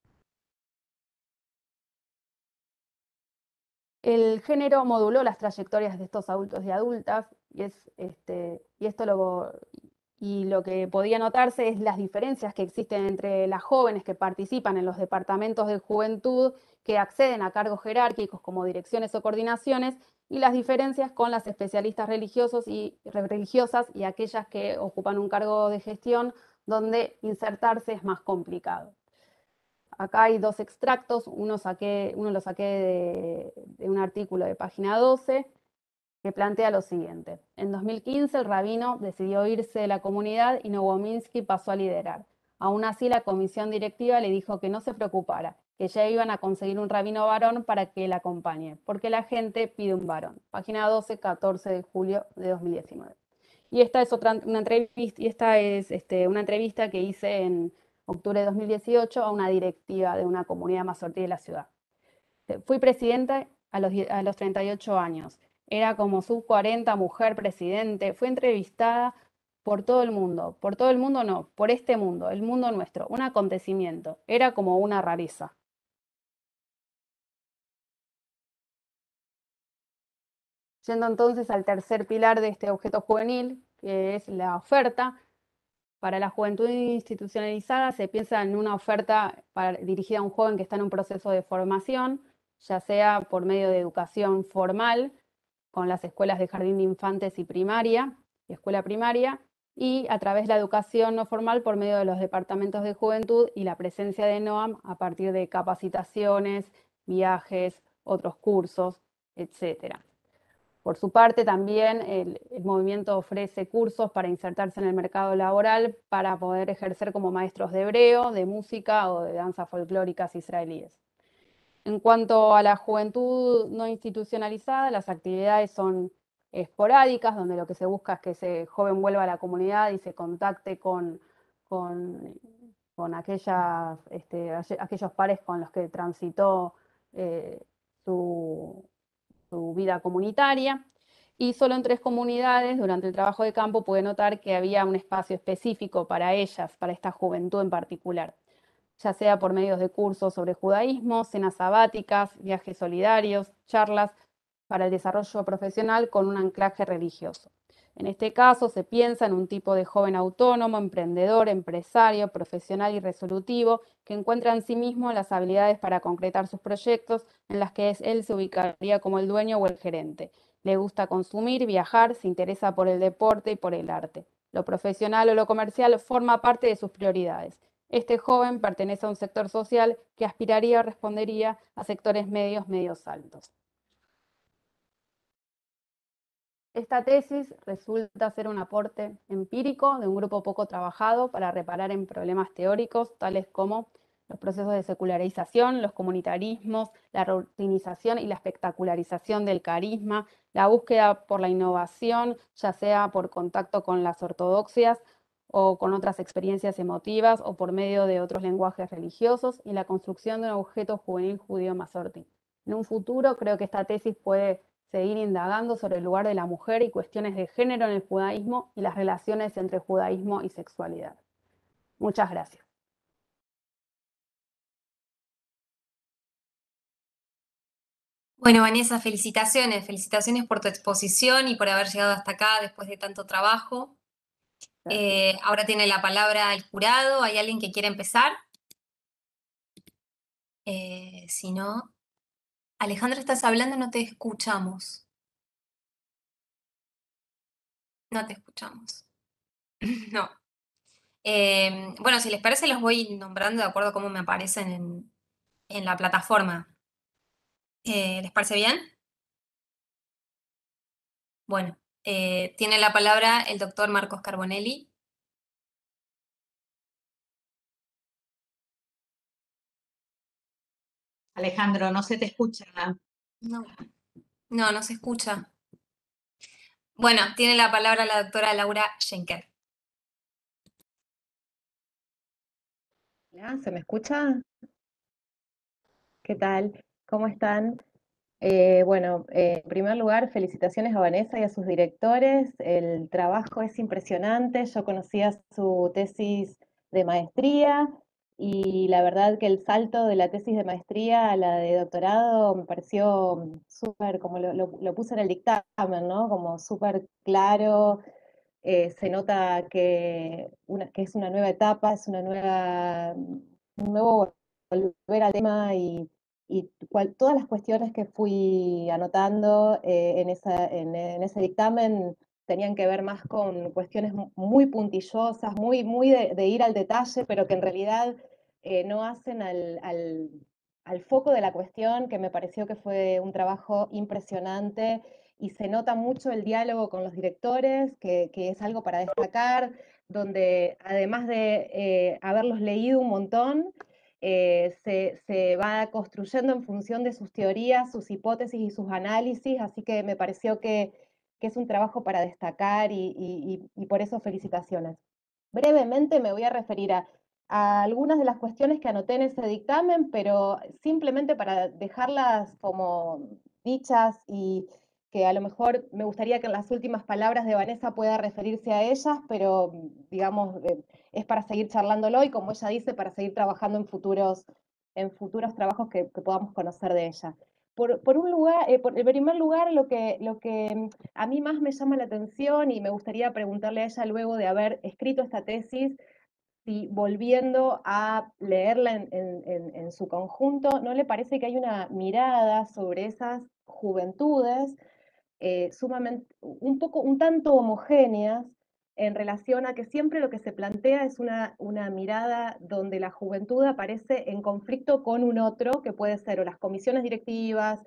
El género moduló las trayectorias de estos adultos y adultas y, es, este, y, esto lo, y lo que podía notarse es las diferencias que existen entre las jóvenes que participan en los departamentos de juventud, que acceden a cargos jerárquicos como direcciones o coordinaciones, y las diferencias con las especialistas religiosos y, religiosas y aquellas que ocupan un cargo de gestión donde insertarse es más complicado. Acá hay dos extractos, uno, saqué, uno lo saqué de, de un artículo de página doce que plantea lo siguiente. En dos mil quince el rabino decidió irse de la comunidad y Novominsky pasó a liderar. Aún así la comisión directiva le dijo que no se preocupara, que ya iban a conseguir un rabino varón para que la acompañe, porque la gente pide un varón. Página doce, catorce de julio de dos mil diecinueve. Y esta es, otra, una, entrevista, y esta es este, una entrevista que hice en octubre de dos mil dieciocho a una directiva de una comunidad mazortí de la ciudad. Fui presidenta a los, a los treinta y ocho años. Era como sub cuarenta, mujer presidente. Fui entrevistada por todo el mundo. Por todo el mundo no, por este mundo, el mundo nuestro. Un acontecimiento. Era como una rareza. Yendo entonces al tercer pilar de este objeto juvenil, que es la oferta. Para la juventud institucionalizada se piensa en una oferta para, dirigida a un joven que está en un proceso de formación, ya sea por medio de educación formal, con las escuelas de jardín de infantes y primaria, y escuela primaria, y a través de la educación no formal por medio de los departamentos de juventud y la presencia de NOAM a partir de capacitaciones, viajes, otros cursos, etcétera. Por su parte, también el, el movimiento ofrece cursos para insertarse en el mercado laboral para poder ejercer como maestros de hebreo, de música o de danzas folclóricas israelíes. En cuanto a la juventud no institucionalizada, las actividades son esporádicas, donde lo que se busca es que ese joven vuelva a la comunidad y se contacte con, con, con aquellas, este, aquellos pares con los que transitó eh, su, su vida comunitaria. Y solo en tres comunidades, durante el trabajo de campo, pude notar que había un espacio específico para ellas, para esta juventud en particular, ya sea por medios de cursos sobre judaísmo, cenas sabáticas, viajes solidarios, charlas para el desarrollo profesional con un anclaje religioso. En este caso se piensa en un tipo de joven autónomo, emprendedor, empresario, profesional y resolutivo, que encuentra en sí mismo las habilidades para concretar sus proyectos en las que él se ubicaría como el dueño o el gerente. Le gusta consumir, viajar, se interesa por el deporte y por el arte. Lo profesional o lo comercial forma parte de sus prioridades. Este joven pertenece a un sector social que aspiraría o respondería a sectores medios, medios altos. Esta tesis resulta ser un aporte empírico de un grupo poco trabajado para reparar en problemas teóricos tales como los procesos de secularización, los comunitarismos, la rutinización y la espectacularización del carisma, la búsqueda por la innovación, ya sea por contacto con las ortodoxias o con otras experiencias emotivas o por medio de otros lenguajes religiosos, y la construcción de un objeto juvenil judío mazortí. En un futuro creo que esta tesis puede seguir indagando sobre el lugar de la mujer y cuestiones de género en el judaísmo y las relaciones entre judaísmo y sexualidad. Muchas gracias. Bueno, Vanessa, felicitaciones, felicitaciones por tu exposición y por haber llegado hasta acá después de tanto trabajo. Eh, ahora tiene la palabra el jurado. ¿Hay alguien que quiera empezar? Eh, si no, Alejandra, estás hablando, no te escuchamos. No te escuchamos. No. Eh, bueno, si les parece, los voy nombrando de acuerdo a cómo me aparecen en, en la plataforma. Eh, ¿les parece bien? Bueno, eh, tiene la palabra el doctor Marcos Carbonelli. Alejandro, no se te escucha. No, no, no se escucha. Bueno, tiene la palabra la doctora Laura Schenker. Hola, ¿se me escucha? ¿Qué tal? ¿Cómo están? Eh, bueno, eh, en primer lugar, felicitaciones a Vanessa y a sus directores. El trabajo es impresionante. Yo conocía su tesis de maestría y la verdad que el salto de la tesis de maestría a la de doctorado me pareció súper, como lo, lo, lo puse en el dictamen, ¿no? Como súper claro. Eh, se nota que, una, que es una nueva etapa, es una nueva, un nuevo volver al tema y, y cual, todas las cuestiones que fui anotando eh, en, esa, en, en, ese dictamen tenían que ver más con cuestiones muy puntillosas, muy, muy de, de ir al detalle, pero que en realidad eh, no hacen al, al, al foco de la cuestión, que me pareció que fue un trabajo impresionante y se nota mucho el diálogo con los directores, que, que es algo para destacar, donde además de eh, haberlos leído un montón, eh, se, se va construyendo en función de sus teorías, sus hipótesis y sus análisis, así que me pareció que, que es un trabajo para destacar y, y, y por eso felicitaciones. Brevemente me voy a referir a, a algunas de las cuestiones que anoté en ese dictamen, pero simplemente para dejarlas como dichas y que a lo mejor me gustaría que en las últimas palabras de Vanessa pueda referirse a ellas, pero digamos, eh, es para seguir charlándolo y como ella dice, para seguir trabajando en futuros, en futuros trabajos que, que podamos conocer de ella. Por, por un lugar, eh, por, en primer lugar, lo que, lo que a mí más me llama la atención y me gustaría preguntarle a ella luego de haber escrito esta tesis, si volviendo a leerla en, en, en su conjunto, ¿no le parece que hay una mirada sobre esas juventudes eh, sumamente, un poco, un tanto homogéneas en relación a que siempre lo que se plantea es una, una mirada donde la juventud aparece en conflicto con un otro, que puede ser o las comisiones directivas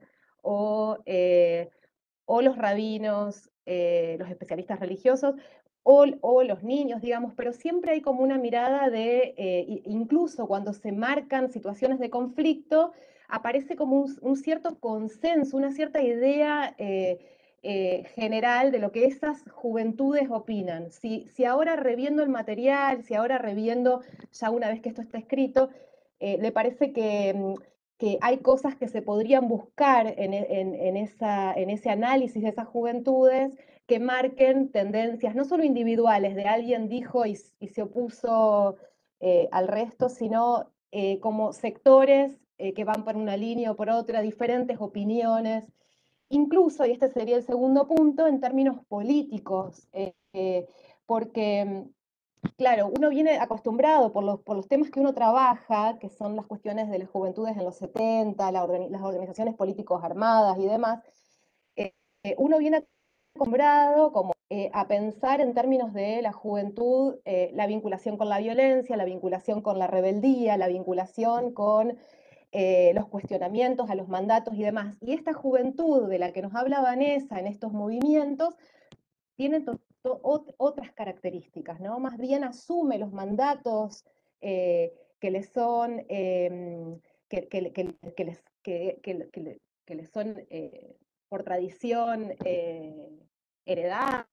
o, eh, o los rabinos, eh, los especialistas religiosos, o, o, los niños, digamos, pero siempre hay como una mirada de, eh, incluso cuando se marcan situaciones de conflicto, aparece como un, un cierto consenso, una cierta idea eh, eh, general de lo que esas juventudes opinan. Si, si ahora reviendo el material, si ahora reviendo ya una vez que esto está escrito, eh, le parece que, que hay cosas que se podrían buscar en, en, en, esa, en ese análisis de esas juventudes que marquen tendencias, no solo individuales, de alguien dijo y, y se opuso eh, al resto, sino eh, como sectores eh, que van por una línea o por otra, diferentes opiniones. incluso, y este sería el segundo punto, en términos políticos, eh, eh, porque, claro, uno viene acostumbrado por los, por los temas que uno trabaja, que son las cuestiones de las juventudes en los setenta, la organi las organizaciones políticos armadas y demás, eh, eh, uno viene acostumbrado como eh, a pensar en términos de la juventud, eh, la vinculación con la violencia, la vinculación con la rebeldía, la vinculación con eh, los cuestionamientos a los mandatos y demás. Y esta juventud de la que nos habla Vanessa en estos movimientos tiene otras características, ¿no? Más bien asume los mandatos eh, que les son, eh, que, que, que, que, les, que, que, que, que les son eh, por tradición eh, heredados,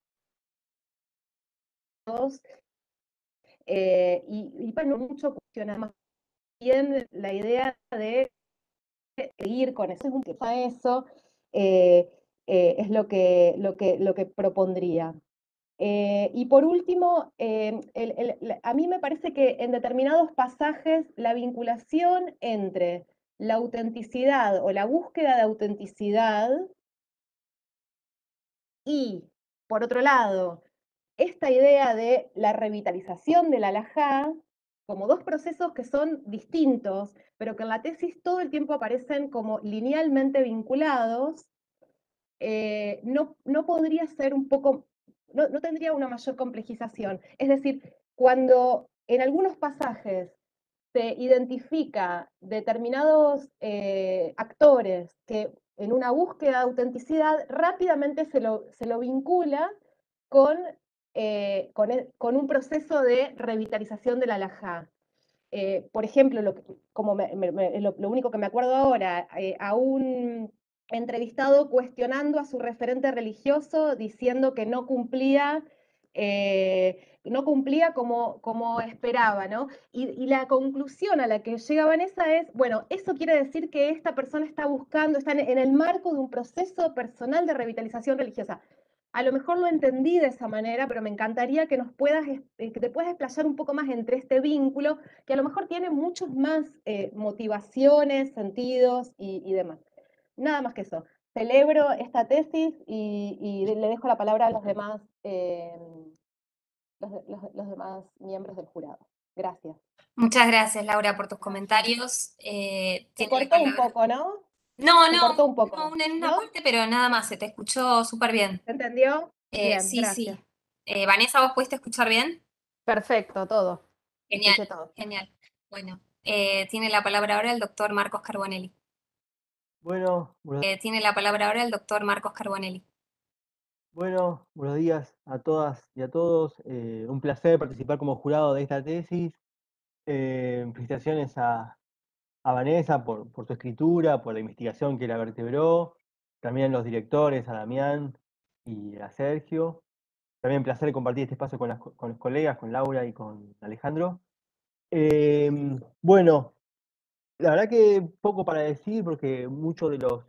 eh, y, y bueno, mucho cuestiona más bien la idea de seguir con eso, eso eh, eh, es lo que, lo, que, lo que propondría. Eh, y por último, eh, el, el, a mí me parece que en determinados pasajes la vinculación entre la autenticidad o la búsqueda de autenticidad y, por otro lado, esta idea de la revitalización del halajá, como dos procesos que son distintos, pero que en la tesis todo el tiempo aparecen como linealmente vinculados, eh, no, no podría ser un poco, no, no tendría una mayor complejización. Es decir, cuando en algunos pasajes se identifica determinados eh, actores que en una búsqueda de autenticidad rápidamente se lo, se lo vincula con, eh, con, el, con, un proceso de revitalización del halajá. Eh, por ejemplo, lo, como me, me, lo, lo, único que me acuerdo ahora, eh, a un entrevistado cuestionando a su referente religioso, diciendo que no cumplía, eh, no cumplía como, como esperaba, ¿no? Y, y la conclusión a la que llega Vanessa es, bueno, eso quiere decir que esta persona está buscando, está en, en el marco de un proceso personal de revitalización religiosa. A lo mejor lo entendí de esa manera, pero me encantaría que nos puedas, que te puedas explayar un poco más entre este vínculo, que a lo mejor tiene muchos más eh, motivaciones, sentidos y, y demás. Nada más que eso. Celebro esta tesis y, y le dejo la palabra a los demás, eh, los, los, los demás miembros del jurado. Gracias. Muchas gracias, Laura, por tus comentarios. Eh, Se cortó un poco, ¿no? No, se no, cortó un poco, no, en una ¿no? parte, pero nada más, se te escuchó súper bien. ¿Se entendió? Eh, Bien, sí, gracias. sí. Eh, Vanessa, ¿vos pudiste escuchar bien? Perfecto, todo. Genial, Escuché todo. genial. Bueno, eh, tiene la palabra ahora el doctor Marcos Carbonelli. Bueno, buenos, Eh, tiene la palabra ahora el doctor Marcos Carbonelli. bueno, buenos días a todas y a todos. Eh, un placer participar como jurado de esta tesis. Eh, felicitaciones a, a Vanessa por, por su escritura, por la investigación que la vertebró. También a los directores, a Damián y a Sergio. También un placer compartir este espacio con, las, con los colegas, con Laura y con Alejandro. Eh, bueno, la verdad que poco para decir porque muchos de los...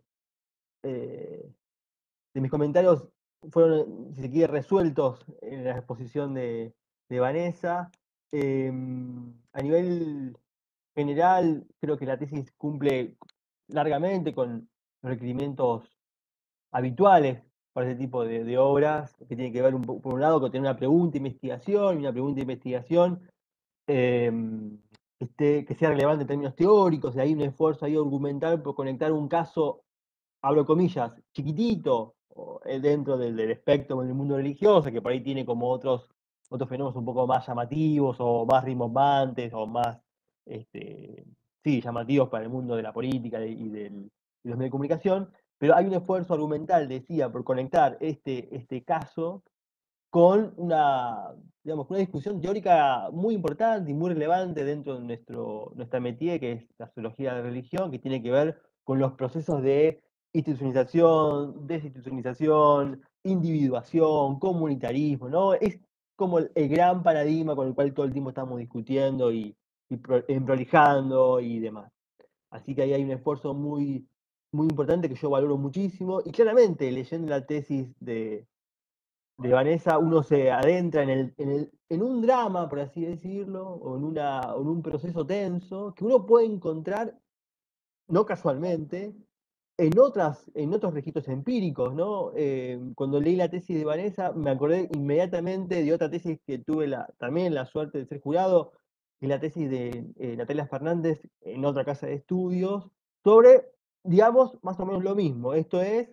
Eh, de mis comentarios fueron, si se quiere, resueltos en la exposición de, de Vanessa. Eh, a nivel general, creo que la tesis cumple largamente con los requerimientos habituales para ese tipo de, de obras, que tiene que ver, un, por un lado, con tener una pregunta de investigación, y una pregunta de investigación eh, que, esté, que sea relevante en términos teóricos, y hay un esfuerzo ahí argumental por conectar un caso, abro comillas, chiquitito, dentro del, del espectro del mundo religioso, que por ahí tiene como otros, otros fenómenos un poco más llamativos, o más rimbombantes, o más, este, sí, llamativos para el mundo de la política y, del, y los medios de comunicación, pero hay un esfuerzo argumental, decía, por conectar este, este caso con una, digamos, una discusión teórica muy importante y muy relevante dentro de nuestro, nuestra métier, que es la sociología de la religión, que tiene que ver con los procesos de institucionalización, desinstitucionalización, individuación, comunitarismo, ¿no? Es como el, el gran paradigma con el cual todo el tiempo estamos discutiendo y, y pro, prolijando y demás. Así que ahí hay un esfuerzo muy, muy importante que yo valoro muchísimo, y claramente leyendo la tesis de, de Vanessa uno se adentra en, el, en, el, en un drama, por así decirlo, o en, una, o en un proceso tenso, que uno puede encontrar, no casualmente, en, otras, en otros registros empíricos, ¿no? Eh, cuando leí la tesis de Vanessa, me acordé inmediatamente de otra tesis que tuve la, también la suerte de ser jurado, que es la tesis de eh, Natalia Fernández en otra casa de estudios, sobre, digamos, más o menos lo mismo. Esto es,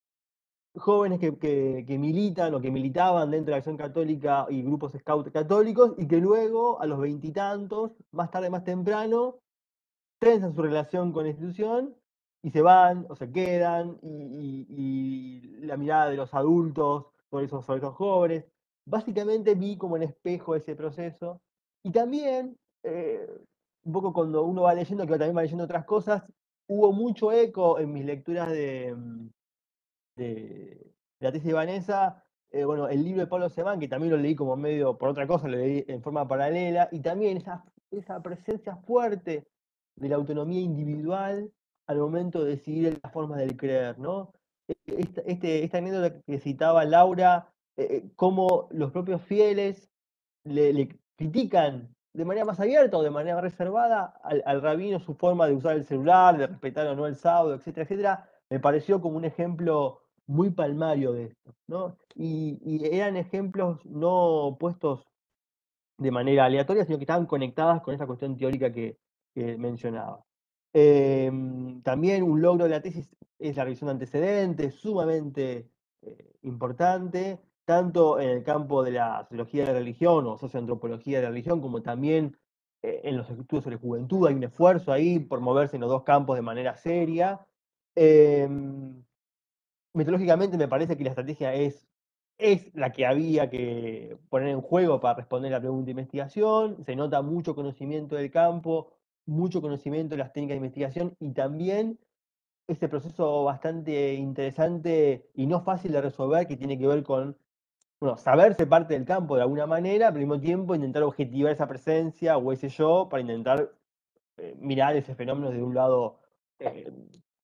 jóvenes que, que, que militan o que militaban dentro de la Acción Católica y grupos scout católicos, y que luego, a los veintitantos, más tarde, más temprano, tensan su relación con la institución y se van o se quedan, y, y- y la mirada de los adultos sobre esos, sobre esos jóvenes. Básicamente vi como en espejo ese proceso. Y también, eh, un poco cuando uno va leyendo, que también va leyendo otras cosas, hubo mucho eco en mis lecturas de, mm, de, de la tesis de Vanessa, eh, bueno, el libro de Pablo Semán, que también lo leí como medio, por otra cosa, lo leí en forma paralela, y también esa, esa presencia fuerte de la autonomía individual al momento de decidir las formas del creer, ¿no? Esta, este, esta anécdota que citaba Laura, eh, eh, cómo los propios fieles le, le critican de manera más abierta o de manera más reservada al, al rabino su forma de usar el celular, de respetar o no el sábado, etcétera, etcétera, me pareció como un ejemplo muy palmario de esto, ¿no? Y, y eran ejemplos no puestos de manera aleatoria, sino que estaban conectadas con esa cuestión teórica que, que mencionaba. Eh, también un logro de la tesis es la revisión de antecedentes, sumamente eh, importante, tanto en el campo de la sociología de la religión o socioantropología de la religión, como también eh, en los estudios sobre juventud. Hay un esfuerzo ahí por moverse en los dos campos de manera seria. Eh, Metodológicamente me parece que la estrategia es, es la que había que poner en juego para responder la pregunta de investigación. Se nota mucho conocimiento del campo, mucho conocimiento de las técnicas de investigación, y también este proceso bastante interesante y no fácil de resolver, que tiene que ver con, bueno, saberse parte del campo de alguna manera, pero al mismo tiempo intentar objetivar esa presencia o ese yo para intentar eh, mirar ese fenómeno de un lado eh,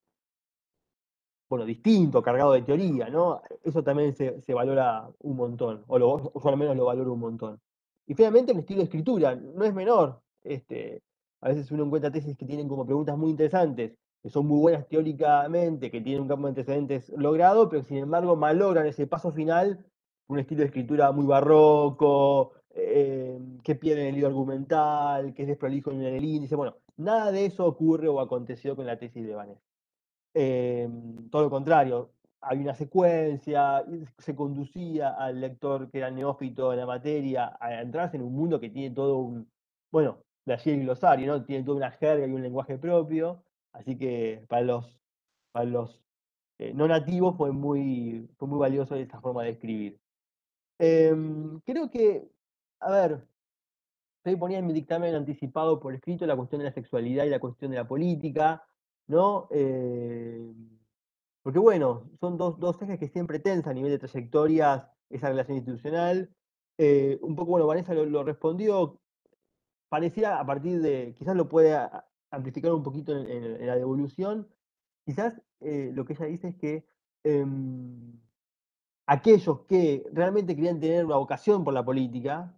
bueno, distinto, cargado de teoría, ¿no? Eso también se, se valora un montón, o, lo, o yo al menos lo valoro un montón. Y finalmente el estilo de escritura, no es menor. Este, a veces uno encuentra tesis que tienen como preguntas muy interesantes, que son muy buenas teóricamente, que tienen un campo de antecedentes logrado, pero sin embargo malogran ese paso final, un estilo de escritura muy barroco, eh, que pierde el hilo argumental, que es desprolijo en el índice. Bueno, nada de eso ocurre o aconteció con la tesis de Vanessa. Eh, todo lo contrario, hay una secuencia, se conducía al lector que era neófito en la materia a entrarse en un mundo que tiene todo un, bueno, de allí el glosario, ¿no? Tiene toda una jerga y un lenguaje propio, así que para los, para los eh, no nativos fue muy, fue muy valioso esa forma de escribir. Eh, creo que, a ver, yo ponía en mi dictamen anticipado por escrito la cuestión de la sexualidad y la cuestión de la política, ¿no? Eh, porque bueno, son dos, dos ejes que siempre tensan a nivel de trayectorias esa relación institucional. Eh, un poco, bueno, Vanessa lo, lo respondió, parecía a partir de, quizás lo puede a- amplificar un poquito en, en- en la devolución, quizás eh, lo que ella dice es que em, aquellos que realmente querían tener una vocación por la política,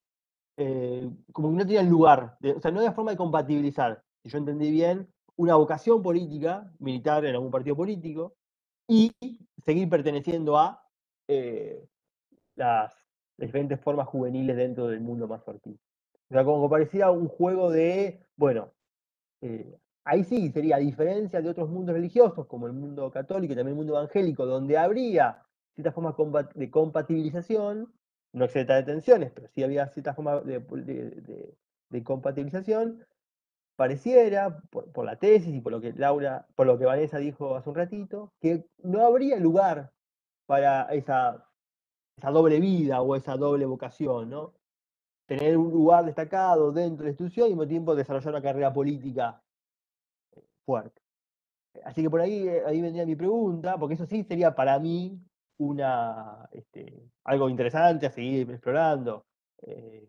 eh, como que no tenían lugar, de- o sea, no había forma de compatibilizar, si yo entendí bien, una vocación política, militar en algún partido político, y seguir perteneciendo a eh, las diferentes formas juveniles dentro del mundo más marxista. O sea, como que parecía un juego de, bueno, eh, ahí sí sería, a diferencia de otros mundos religiosos, como el mundo católico y también el mundo evangélico, donde habría ciertas formas de compatibilización, no excedenta de tensiones, pero sí había ciertas formas de, de, de, de compatibilización. Pareciera, por, por la tesis y por lo que Laura, por lo que Vanessa dijo hace un ratito, que no habría lugar para esa, esa doble vida o esa doble vocación, ¿no? Tener un lugar destacado dentro de la institución y al mismo tiempo desarrollar una carrera política fuerte. Así que por ahí, eh, ahí vendría mi pregunta, porque eso sí sería para mí una, este, algo interesante a seguir explorando. Eh,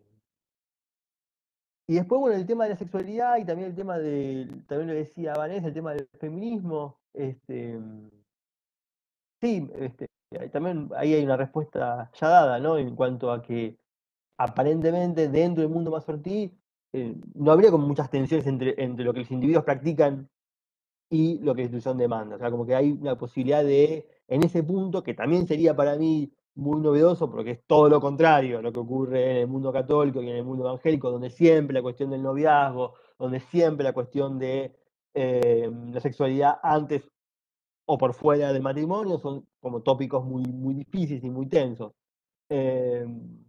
y después, bueno, el tema de la sexualidad y también el tema del, también lo decía Vanessa, el tema del feminismo. Este, sí, este, también ahí hay una respuesta ya dada, ¿no? En cuanto a que aparentemente dentro del mundo más eh, no habría como muchas tensiones entre, entre lo que los individuos practican y lo que la institución demanda. O sea, como que hay una posibilidad de, en ese punto, que también sería para mí muy novedoso, porque es todo lo contrario a lo que ocurre en el mundo católico y en el mundo evangélico, donde siempre la cuestión del noviazgo, donde siempre la cuestión de eh, la sexualidad antes o por fuera del matrimonio son como tópicos muy, muy difíciles y muy tensos. Eh,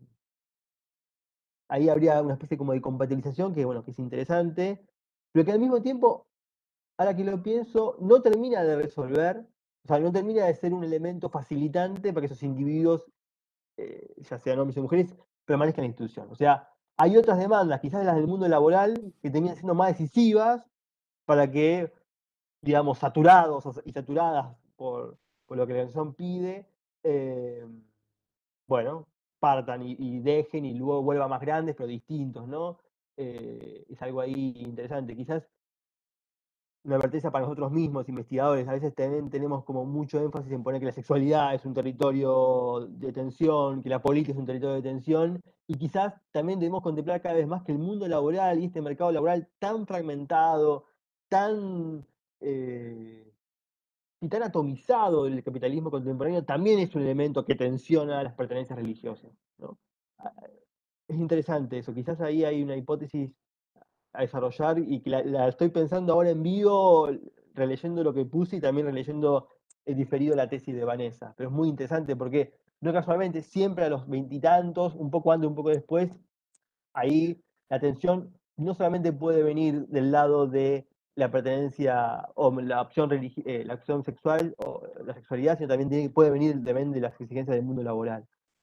ahí habría una especie como de compatibilización que, bueno, que es interesante, pero que al mismo tiempo, ahora que lo pienso, no termina de resolver, o sea, no termina de ser un elemento facilitante para que esos individuos, eh, ya sean hombres o mujeres, permanezcan en la institución. O sea, hay otras demandas, quizás las del mundo laboral, que terminan siendo más decisivas para que, digamos, saturados y saturadas por, por lo que la organización pide, eh, bueno, partan y, y dejen y luego vuelvan más grandes, pero distintos, ¿no? Eh, es algo ahí interesante. Quizás una advertencia para nosotros mismos, investigadores, a veces también tenemos como mucho énfasis en poner que la sexualidad es un territorio de tensión, que la política es un territorio de tensión, y quizás también debemos contemplar cada vez más que el mundo laboral y este mercado laboral tan fragmentado, tan, eh, y tan atomizado del capitalismo contemporáneo, también es un elemento que tensiona las pertenencias religiosas, ¿no? Es interesante eso, quizás ahí hay una hipótesis a desarrollar y que la, la estoy pensando ahora en vivo, releyendo lo que puse y también releyendo el diferido la tesis de Vanessa. Pero es muy interesante porque no casualmente siempre a los veintitantos, un poco antes, un poco después, ahí la tensión no solamente puede venir del lado de la pertenencia o la opción, religi- eh, la opción sexual o la sexualidad, sino también tiene- puede venir también de las exigencias del mundo laboral.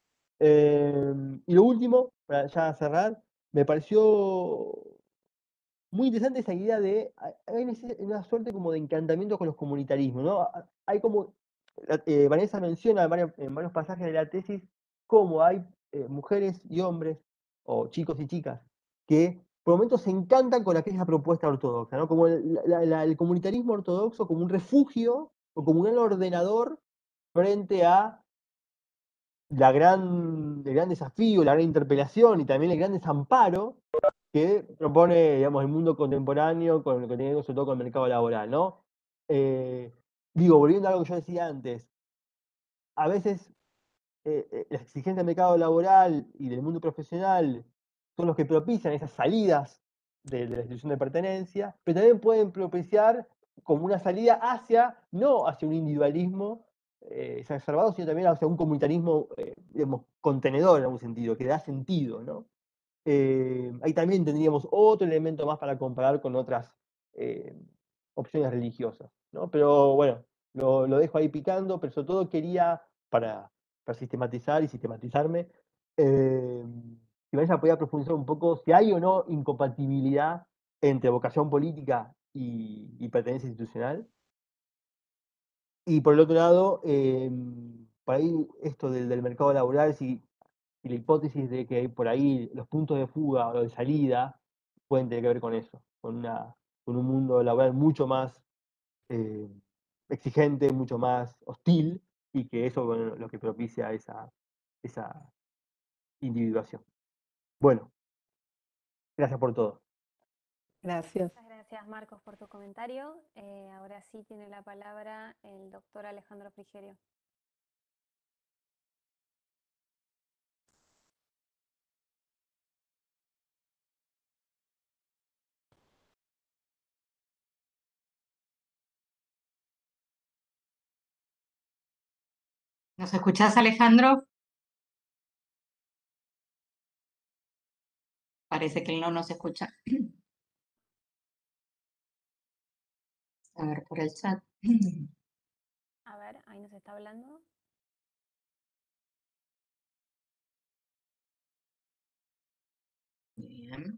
Eh, y lo último, para ya cerrar, me pareció muy interesante esa idea de, hay una, una suerte como de encantamiento con los comunitarismos, ¿no? Hay como, eh, Vanessa menciona en varios, en varios pasajes de la tesis cómo hay eh, mujeres y hombres, o chicos y chicas, que por momentos se encantan con aquella propuesta ortodoxa, ¿no? Como el, la- la- el comunitarismo ortodoxo como un refugio o como un ordenador frente a la gran, el gran desafío, la gran interpelación y también el gran desamparo que propone, digamos, el mundo contemporáneo con lo que tiene que ver sobre todo con el mercado laboral, ¿no? Eh, digo, volviendo a algo que yo decía antes, a veces eh, eh, las exigencias del mercado laboral y del mundo profesional son los que propician esas salidas de, de la institución de pertenencia, pero también pueden propiciar como una salida hacia, no hacia un individualismo eh, exacerbado, sino también hacia un comunitarismo, eh, digamos, contenedor en algún sentido, que da sentido, ¿no? Eh, ahí también tendríamos otro elemento más para comparar con otras eh, opciones religiosas, ¿no? Pero bueno, lo, lo dejo ahí picando, pero sobre todo quería, para, para sistematizar y sistematizarme, eh, si Vanessa podía profundizar un poco si hay o no incompatibilidad entre vocación política y, y pertenencia institucional. Y por el otro lado, eh, por ahí esto del, del mercado laboral, si y la hipótesis de que por ahí los puntos de fuga o de salida pueden tener que ver con eso, con, una, con un mundo laboral mucho más eh, exigente, mucho más hostil, y que eso es bueno, lo que propicia esa, esa individuación. Bueno, gracias por todo. Gracias. Muchas gracias, Marcos, por tu comentario. Eh, ahora sí tiene la palabra el doctor Alejandro Frigerio. ¿Nos escuchás, Alejandro? Parece que él no nos escucha. A ver, por el chat. A ver, ahí nos está hablando. Bien.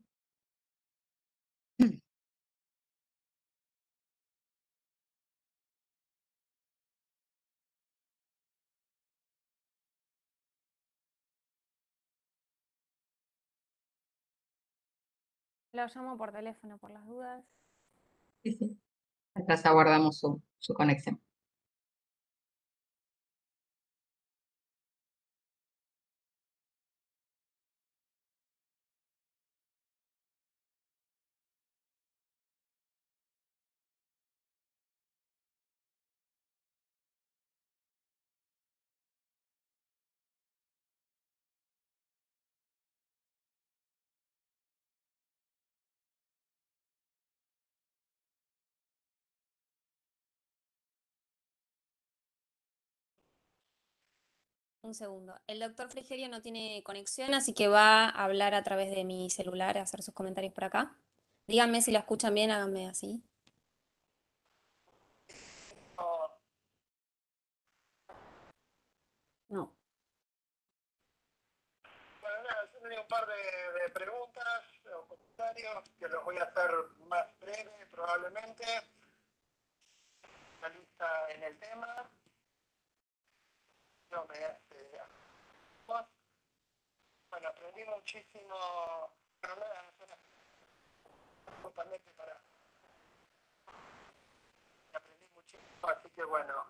Lo llamo por teléfono por las dudas. Sí, sí. Atrás aguardamos su, su conexión. Un segundo. El doctor Frigerio no tiene conexión, así que va a hablar a través de mi celular, a hacer sus comentarios por acá. Díganme si lo escuchan bien, háganme así. No. Bueno, nada, yo tenía un par de, de preguntas o comentarios que los voy a hacer más breve probablemente. Una lista en el tema. No me hace. Bueno, aprendí muchísimo. Pero nada, no sé, justamente para. Aprendí muchísimo, así que bueno.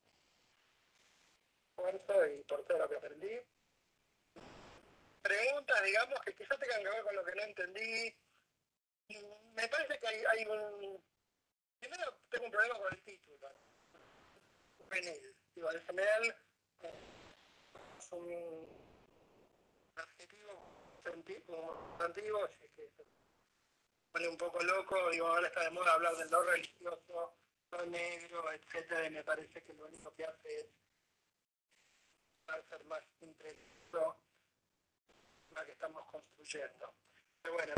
Esfuerzo y por todo lo que aprendí. Preguntas, digamos, que quizás tengan que ver con lo que no entendí. Me parece que hay, hay un... Primero tengo un problema con el título. Juvenil. Digo, en general es un adjetivo sustantivo, así que se pone un poco loco. Digo, ahora está de moda hablar del no religioso, no negro, etcétera, y me parece que lo único que hace es ser más impreciso la que estamos construyendo. Pero bueno,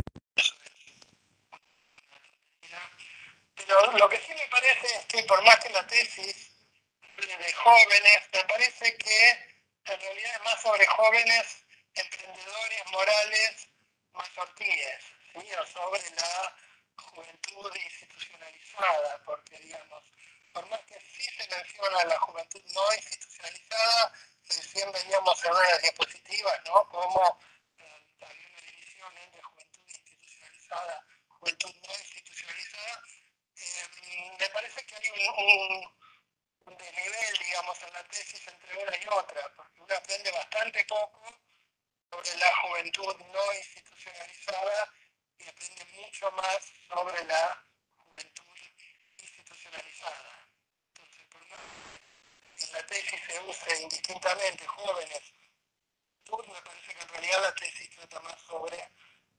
pero lo que sí me parece es que por más que la tesis de jóvenes, me parece que en realidad es más sobre jóvenes emprendedores morales mazorquíes, ¿sí? O sobre la juventud institucionalizada, porque digamos, por más que sí se menciona la juventud no institucionalizada, recién veníamos en unas diapositivas, ¿no? Como eh, había una división entre juventud institucionalizada, juventud no institucionalizada. Eh, me parece que hay un, un desnivel, digamos, en la tesis entre una y otra, porque uno aprende bastante poco sobre la juventud no institucionalizada y aprende mucho más sobre la juventud institucionalizada. Entonces, por más que en la tesis se use indistintamente jóvenes, me parece que en realidad la tesis trata más sobre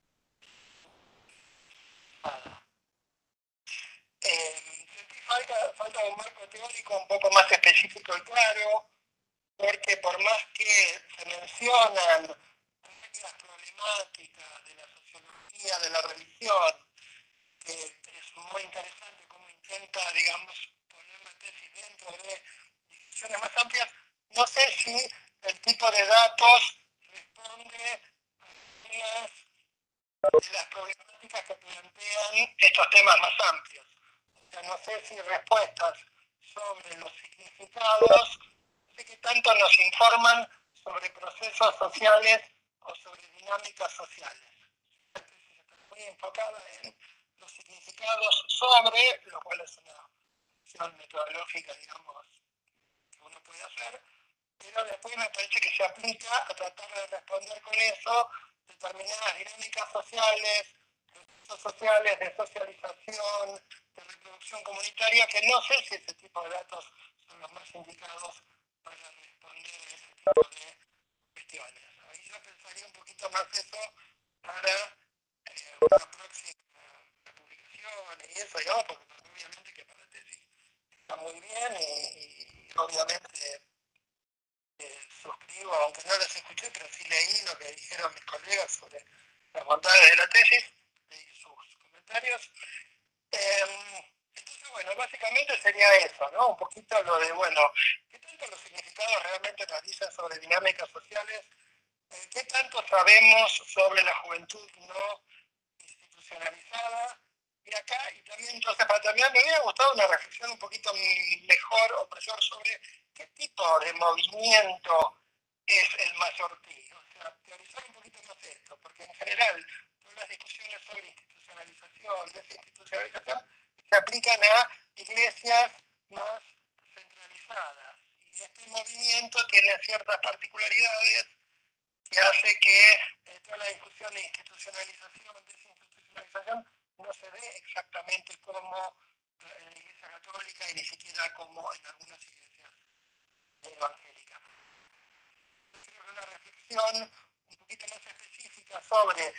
nada. Eh, sentí falta, falta de un marco teórico un poco más específico y claro, porque por más que se mencionan las problemáticas de la sociología, de la religión, que es muy interesante cómo intenta, digamos, poner la tesis dentro de discusiones más amplias, no sé si el tipo de datos responde a algunas de las problemáticas que plantean estos temas más amplios. O sea, no sé si respuestas sobre los significados, no sé qué tanto nos informan sobre procesos sociales o sobre dinámicas sociales. Está muy enfocada en los significados sobre, lo cual es una acción metodológica, digamos, que uno puede hacer, pero después me parece que se aplica a tratar de responder con eso determinadas dinámicas sociales, procesos sociales de socialización, de reproducción comunitaria, que no sé si ese tipo de datos son los más indicados para responder a ese tipo de cuestiones. Ahí yo pensaría un poquito más eso para eh, una próxima publicación y eso, ¿no? Porque obviamente que para la tesis está muy bien y, y obviamente eh, suscribo, aunque no los escuché, pero sí leí lo que dijeron mis colegas sobre las bondades de la tesis, leí sus comentarios. Eh, entonces, bueno, básicamente sería eso, ¿no? Un poquito lo de, bueno, ¿qué tanto los significados realmente nos dicen sobre dinámicas sociales? Eh, ¿Qué tanto sabemos sobre la juventud no institucionalizada? Y acá, y también, entonces, para terminar, me hubiera gustado una reflexión un poquito mejor o mayor sobre qué tipo de movimiento es el mazorquí. O sea, teorizar un poquito más esto, porque en general todas las discusiones sobre institucionalización, desinstitucionalización, se aplican a iglesias más centralizadas. Y este movimiento tiene ciertas particularidades que hace que eh, toda la discusión de institucionalización, desinstitucionalización, no se ve exactamente como en la Iglesia Católica y ni siquiera como en algunas iglesias evangélicas. Creo que una reflexión un poquito más específica sobre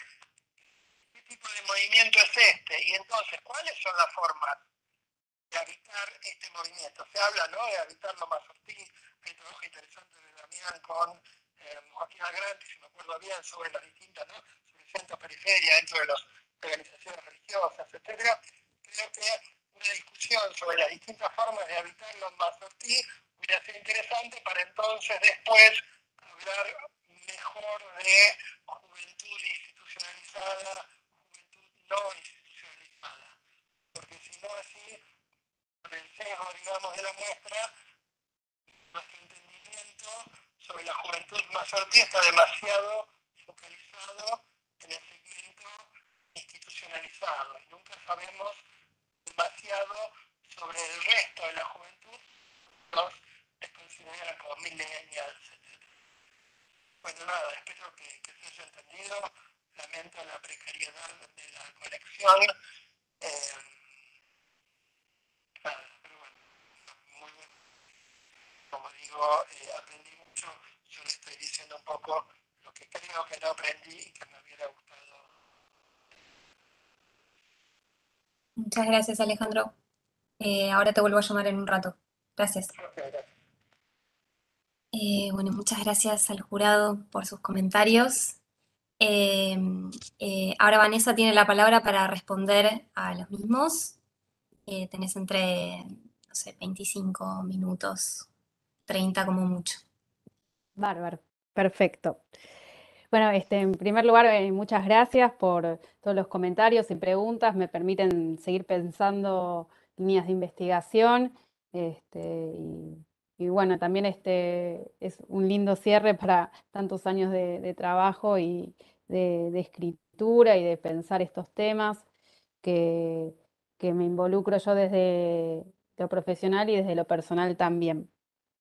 qué tipo de movimiento es este y entonces cuáles son las formas de habitar este movimiento. Se habla, ¿no?, de habitar lo mazorquí, hay trabajo interesante de la tenían con eh, Joaquín Algranti, si me acuerdo bien, sobre las distintas, ¿no? sobre centros periferia dentro de las organizaciones religiosas, etcétera. Creo que una discusión sobre las distintas formas de habitar los Mazortí hubiera sido interesante para entonces después hablar mejor de juventud institucionalizada, juventud no institucionalizada. Porque si no así, con el sesgo, digamos, de la muestra, nuestro entendimiento sobre la juventud mazortí está demasiado focalizado en el segmento institucionalizado y nunca sabemos demasiado sobre el resto de la juventud, los les consideran como millennials, etcétera. Bueno, nada, espero que, que se haya entendido. Lamento la precariedad de la conexión. Eh, nada, pero bueno, muy bien. Como digo, eh, aprendí mucho. Yo le estoy diciendo un poco lo que creo que no aprendí y que me hubiera gustado. Muchas gracias, Alejandro. Eh, ahora te vuelvo a llamar en un rato. Gracias. Okay, gracias. Eh, bueno, muchas gracias al jurado por sus comentarios. Eh, eh, ahora Vanessa tiene la palabra para responder a los mismos. Eh, tenés entre, no sé, veinticinco minutos, treinta como mucho. Bárbaro, perfecto. Bueno, este, en primer lugar, eh, muchas gracias por todos los comentarios y preguntas. Me permiten seguir pensando líneas de investigación. Este, y, y bueno, también este, es un lindo cierre para tantos años de, de trabajo y de, de escritura y de pensar estos temas que, que me involucro yo desde lo profesional y desde lo personal también.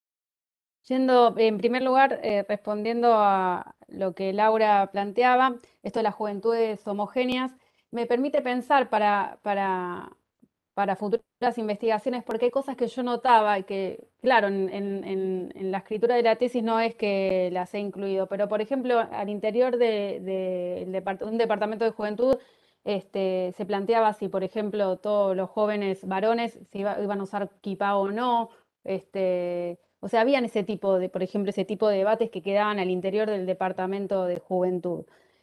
Yendo, en primer lugar, eh, respondiendo a lo que Laura planteaba, esto de las juventudes homogéneas, me permite pensar para, para, para futuras investigaciones, porque hay cosas que yo notaba y que, claro, en, en- en- en la escritura de la tesis no es que las he incluido, pero por ejemplo, al interior de, de- el depart- un departamento de juventud, este, se planteaba si, por ejemplo, todos los jóvenes varones si iba- iban a usar kipá o no. Este, o sea, habían ese tipo de, por ejemplo, ese tipo de debates que quedaban al interior del departamento de juventud.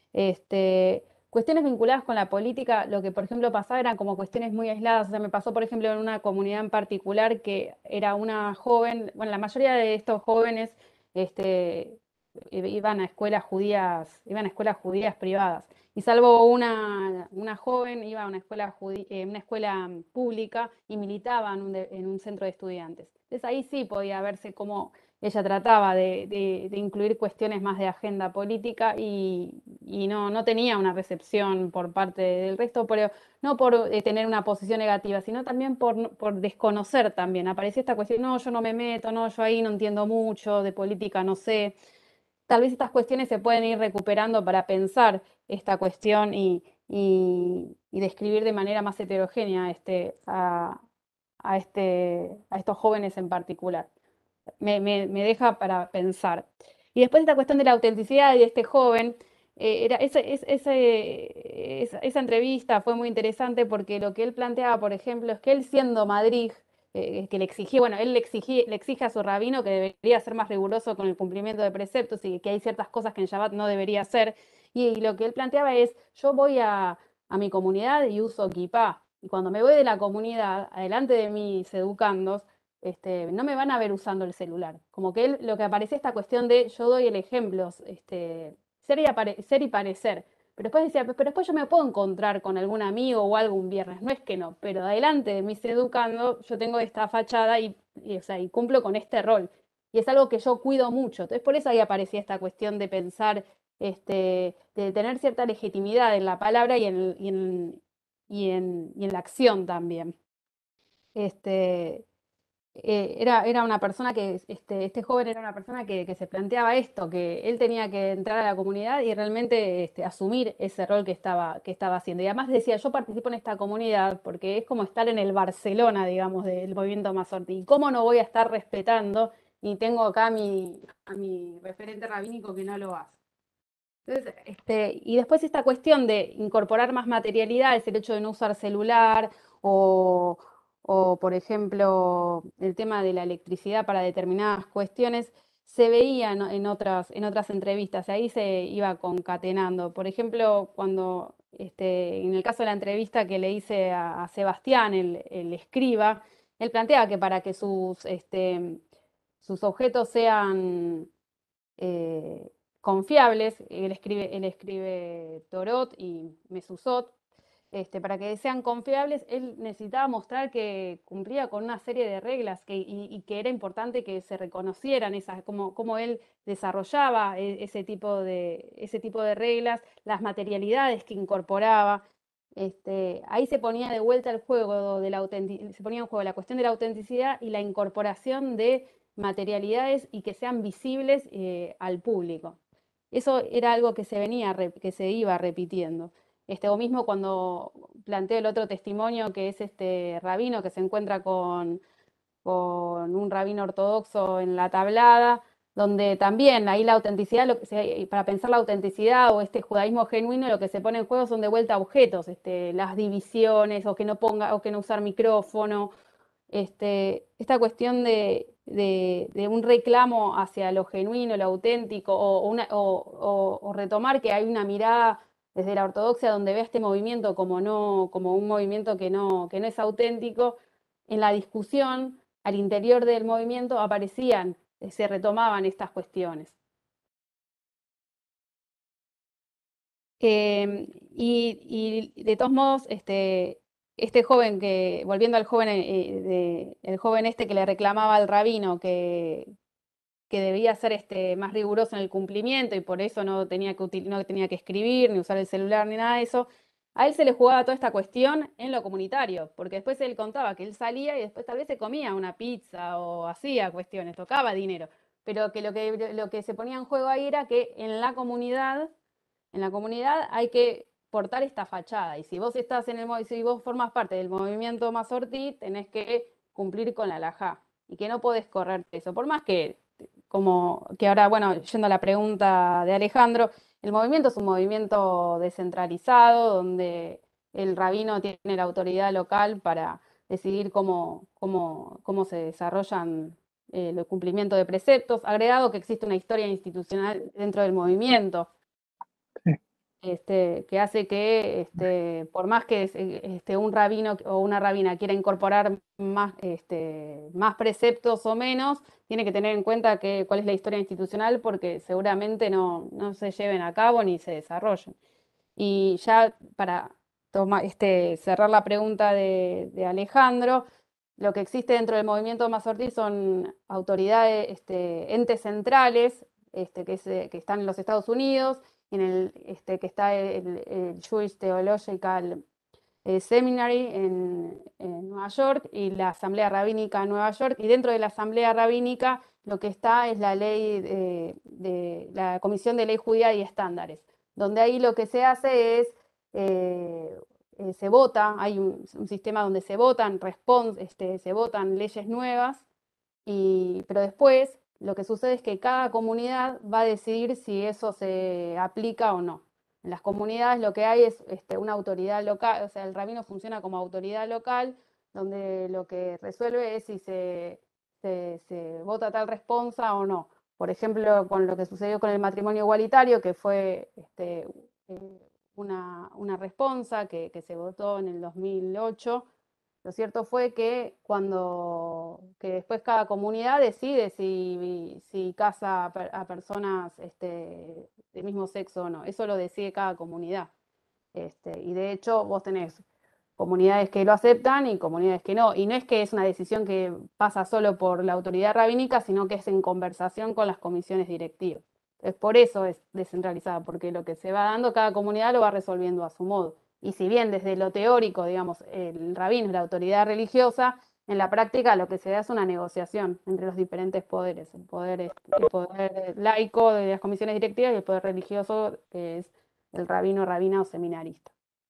Este, cuestiones vinculadas con la política, lo que por ejemplo pasaba eran como cuestiones muy aisladas. O sea, me pasó, por ejemplo, en una comunidad en particular que era una joven, bueno, la mayoría de estos jóvenes este, iban a escuelas judías, iban a escuelas judías privadas. Y salvo una, una joven, iba a una escuela, judi- eh, una escuela pública y militaba en un, de- en un centro de estudiantes. Entonces ahí sí podía verse cómo ella trataba de, de- de incluir cuestiones más de agenda política y, y no, no tenía una recepción por parte del resto, pero no por eh, tener una posición negativa, sino también por, no- por desconocer también. Aparecía esta cuestión, no, yo no me meto, no, yo ahí no entiendo mucho, de política no sé. Tal vez estas cuestiones se pueden ir recuperando para pensar esta cuestión y, y- y describir de manera más heterogénea este, a, a este, a estos jóvenes en particular. Me, me- me deja para pensar. Y después esta cuestión de la autenticidad de este joven, eh, era ese, ese- ese- esa, esa entrevista fue muy interesante porque lo que él planteaba, por ejemplo, es que él siendo Madrid, eh, que le exigía, bueno, él le exigía, le exige a su rabino que debería ser más riguroso con el cumplimiento de preceptos y que hay ciertas cosas que en Shabbat no debería hacer. Y, y lo que él planteaba es, yo voy a, a mi comunidad y uso kipá. Y cuando me voy de la comunidad, adelante de mis educandos, este, no me van a ver usando el celular. Como que él, lo que aparecía esta cuestión de yo doy el ejemplo, este, ser, y apare- ser y parecer. Pero después decía, pero después yo me puedo encontrar con algún amigo o algo un viernes, no es que no, pero adelante de mis educando yo tengo esta fachada y, y, o sea, y cumplo con este rol. Y es algo que yo cuido mucho. Entonces por eso ahí aparecía esta cuestión de pensar, este, de tener cierta legitimidad en la palabra y en, y en, y en, y en la acción también. Este, eh, era, era una persona que, este, este joven era una persona que, que se planteaba esto, que él tenía que entrar a la comunidad y realmente este, asumir ese rol que estaba, que estaba haciendo. Y además decía, yo participo en esta comunidad porque es como estar en el Barcelona, digamos, del movimiento Mazortí. ¿Y cómo no voy a estar respetando? Y tengo acá a mi, a mi referente rabínico que no lo hace. Entonces, este, y después esta cuestión de incorporar más materialidades, el hecho de no usar celular o, o, por ejemplo, el tema de la electricidad para determinadas cuestiones, se veía en, en otras, en otras entrevistas, ahí se iba concatenando. Por ejemplo, cuando este, en el caso de la entrevista que le hice a, a Sebastián, el, el escriba, él plantea que para que sus, este, sus objetos sean eh, confiables, él escribe, él escribe Torot y Mezuzot, este, para que sean confiables, él necesitaba mostrar que cumplía con una serie de reglas que, y, y que era importante que se reconocieran esas, cómo, cómo él desarrollaba e, ese tipo de, ese tipo de reglas, las materialidades que incorporaba. Este, ahí se ponía de vuelta el juego de la se ponía en juego la cuestión de la autenticidad y la incorporación de materialidades y que sean visibles eh, al público. Eso era algo que se venía, que se iba repitiendo. Este, o mismo cuando planteo el otro testimonio, que es este rabino que se encuentra con, con un rabino ortodoxo en la tablada, donde también ahí la autenticidad, lo que se, para pensar la autenticidad o este judaísmo genuino, lo que se pone en juego son de vuelta objetos, este, las divisiones, o que no ponga, o que no usar micrófono, este, esta cuestión de, de, de un reclamo hacia lo genuino, lo auténtico, o, una, o, o, o retomar que hay una mirada desde la ortodoxia donde ve este movimiento como, no, como un movimiento que no, que no es auténtico. En la discusión al interior del movimiento aparecían, se retomaban estas cuestiones. Eh, y, y, de todos modos, este, este joven que, volviendo al joven, eh, de, el joven este que le reclamaba al rabino que, que debía ser este, más riguroso en el cumplimiento y por eso no tenía, que no tenía que escribir, ni usar el celular, ni nada de eso, a él se le jugaba toda esta cuestión en lo comunitario, porque después él contaba que él salía y después tal vez se comía una pizza o hacía cuestiones, tocaba dinero, pero que lo que, lo que se ponía en juego ahí era que en la comunidad, en la comunidad hay que portar esta fachada, y si vos estás en el, si vos formas parte del movimiento Masortí, tenés que cumplir con la halajá, y que no podés correr eso, por más que como que ahora, bueno, yendo a la pregunta de Alejandro, el movimiento es un movimiento descentralizado, donde el rabino tiene la autoridad local para decidir cómo, cómo, cómo se desarrollan eh, el cumplimiento de preceptos, agregado que existe una historia institucional dentro del movimiento. Sí. Este, que hace que, este, por más que este, un rabino o una rabina quiera incorporar más, este, más preceptos o menos, tiene que tener en cuenta que, cuál es la historia institucional, porque seguramente no, no se lleven a cabo ni se desarrollen. Y ya para toma, este, cerrar la pregunta de, de Alejandro, lo que existe dentro del movimiento Masortí son autoridades, este, entes centrales este, que, se, que están en los Estados Unidos, en el este, que está el, el Jewish Theological Seminary en, en Nueva York y la Asamblea Rabínica en Nueva York, y dentro de la Asamblea Rabínica lo que está es la ley de, de la Comisión de Ley Judía y Estándares, donde ahí lo que se hace es eh, eh, se vota, hay un, un, sistema donde se votan, response, este, se votan leyes nuevas, y, pero después lo que sucede es que cada comunidad va a decidir si eso se aplica o no. En las comunidades lo que hay es este, una autoridad local, o sea, el rabino funciona como autoridad local, donde lo que resuelve es si se, se, se vota tal responsa o no. Por ejemplo, con lo que sucedió con el matrimonio igualitario, que fue este, una, una responsa que, que se votó en el dos mil ocho, lo cierto fue que cuando que después cada comunidad decide si, si casa a personas este, del mismo sexo o no. Eso lo decide cada comunidad. Este, y de hecho vos tenés comunidades que lo aceptan y comunidades que no. Y no es que es una decisión que pasa solo por la autoridad rabínica, sino que es en conversación con las comisiones directivas. Entonces, por eso es descentralizada, porque lo que se va dando, cada comunidad lo va resolviendo a su modo. Y si bien desde lo teórico, digamos, el rabino es la autoridad religiosa, en la práctica lo que se da es una negociación entre los diferentes poderes, el poder, el poder laico de las comisiones directivas y el poder religioso, que es el rabino, rabina o seminarista.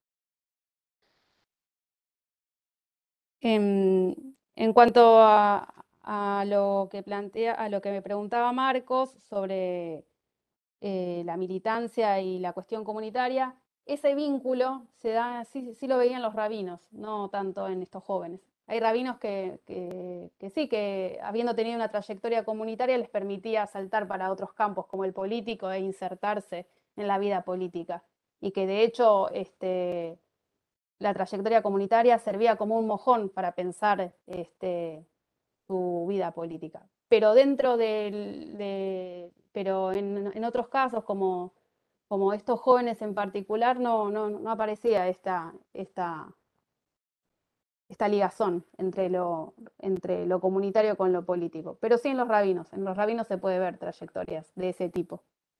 En, en cuanto a, a lo que plantea, a lo que me preguntaba Marcos sobre eh, la militancia y la cuestión comunitaria, ese vínculo se da, sí, sí lo veían los rabinos, no tanto en estos jóvenes. hay rabinos que, que, que sí, que habiendo tenido una trayectoria comunitaria les permitía saltar para otros campos como el político e insertarse en la vida política. Y que de hecho este, la trayectoria comunitaria servía como un mojón para pensar este, su vida política. Pero dentro del, de, pero en, en otros casos, como, como estos jóvenes en particular, no, no, no aparecía esta, esta, esta ligazón entre lo, entre lo comunitario con lo político. Pero sí en los rabinos, en los rabinos se puede ver trayectorias de ese tipo.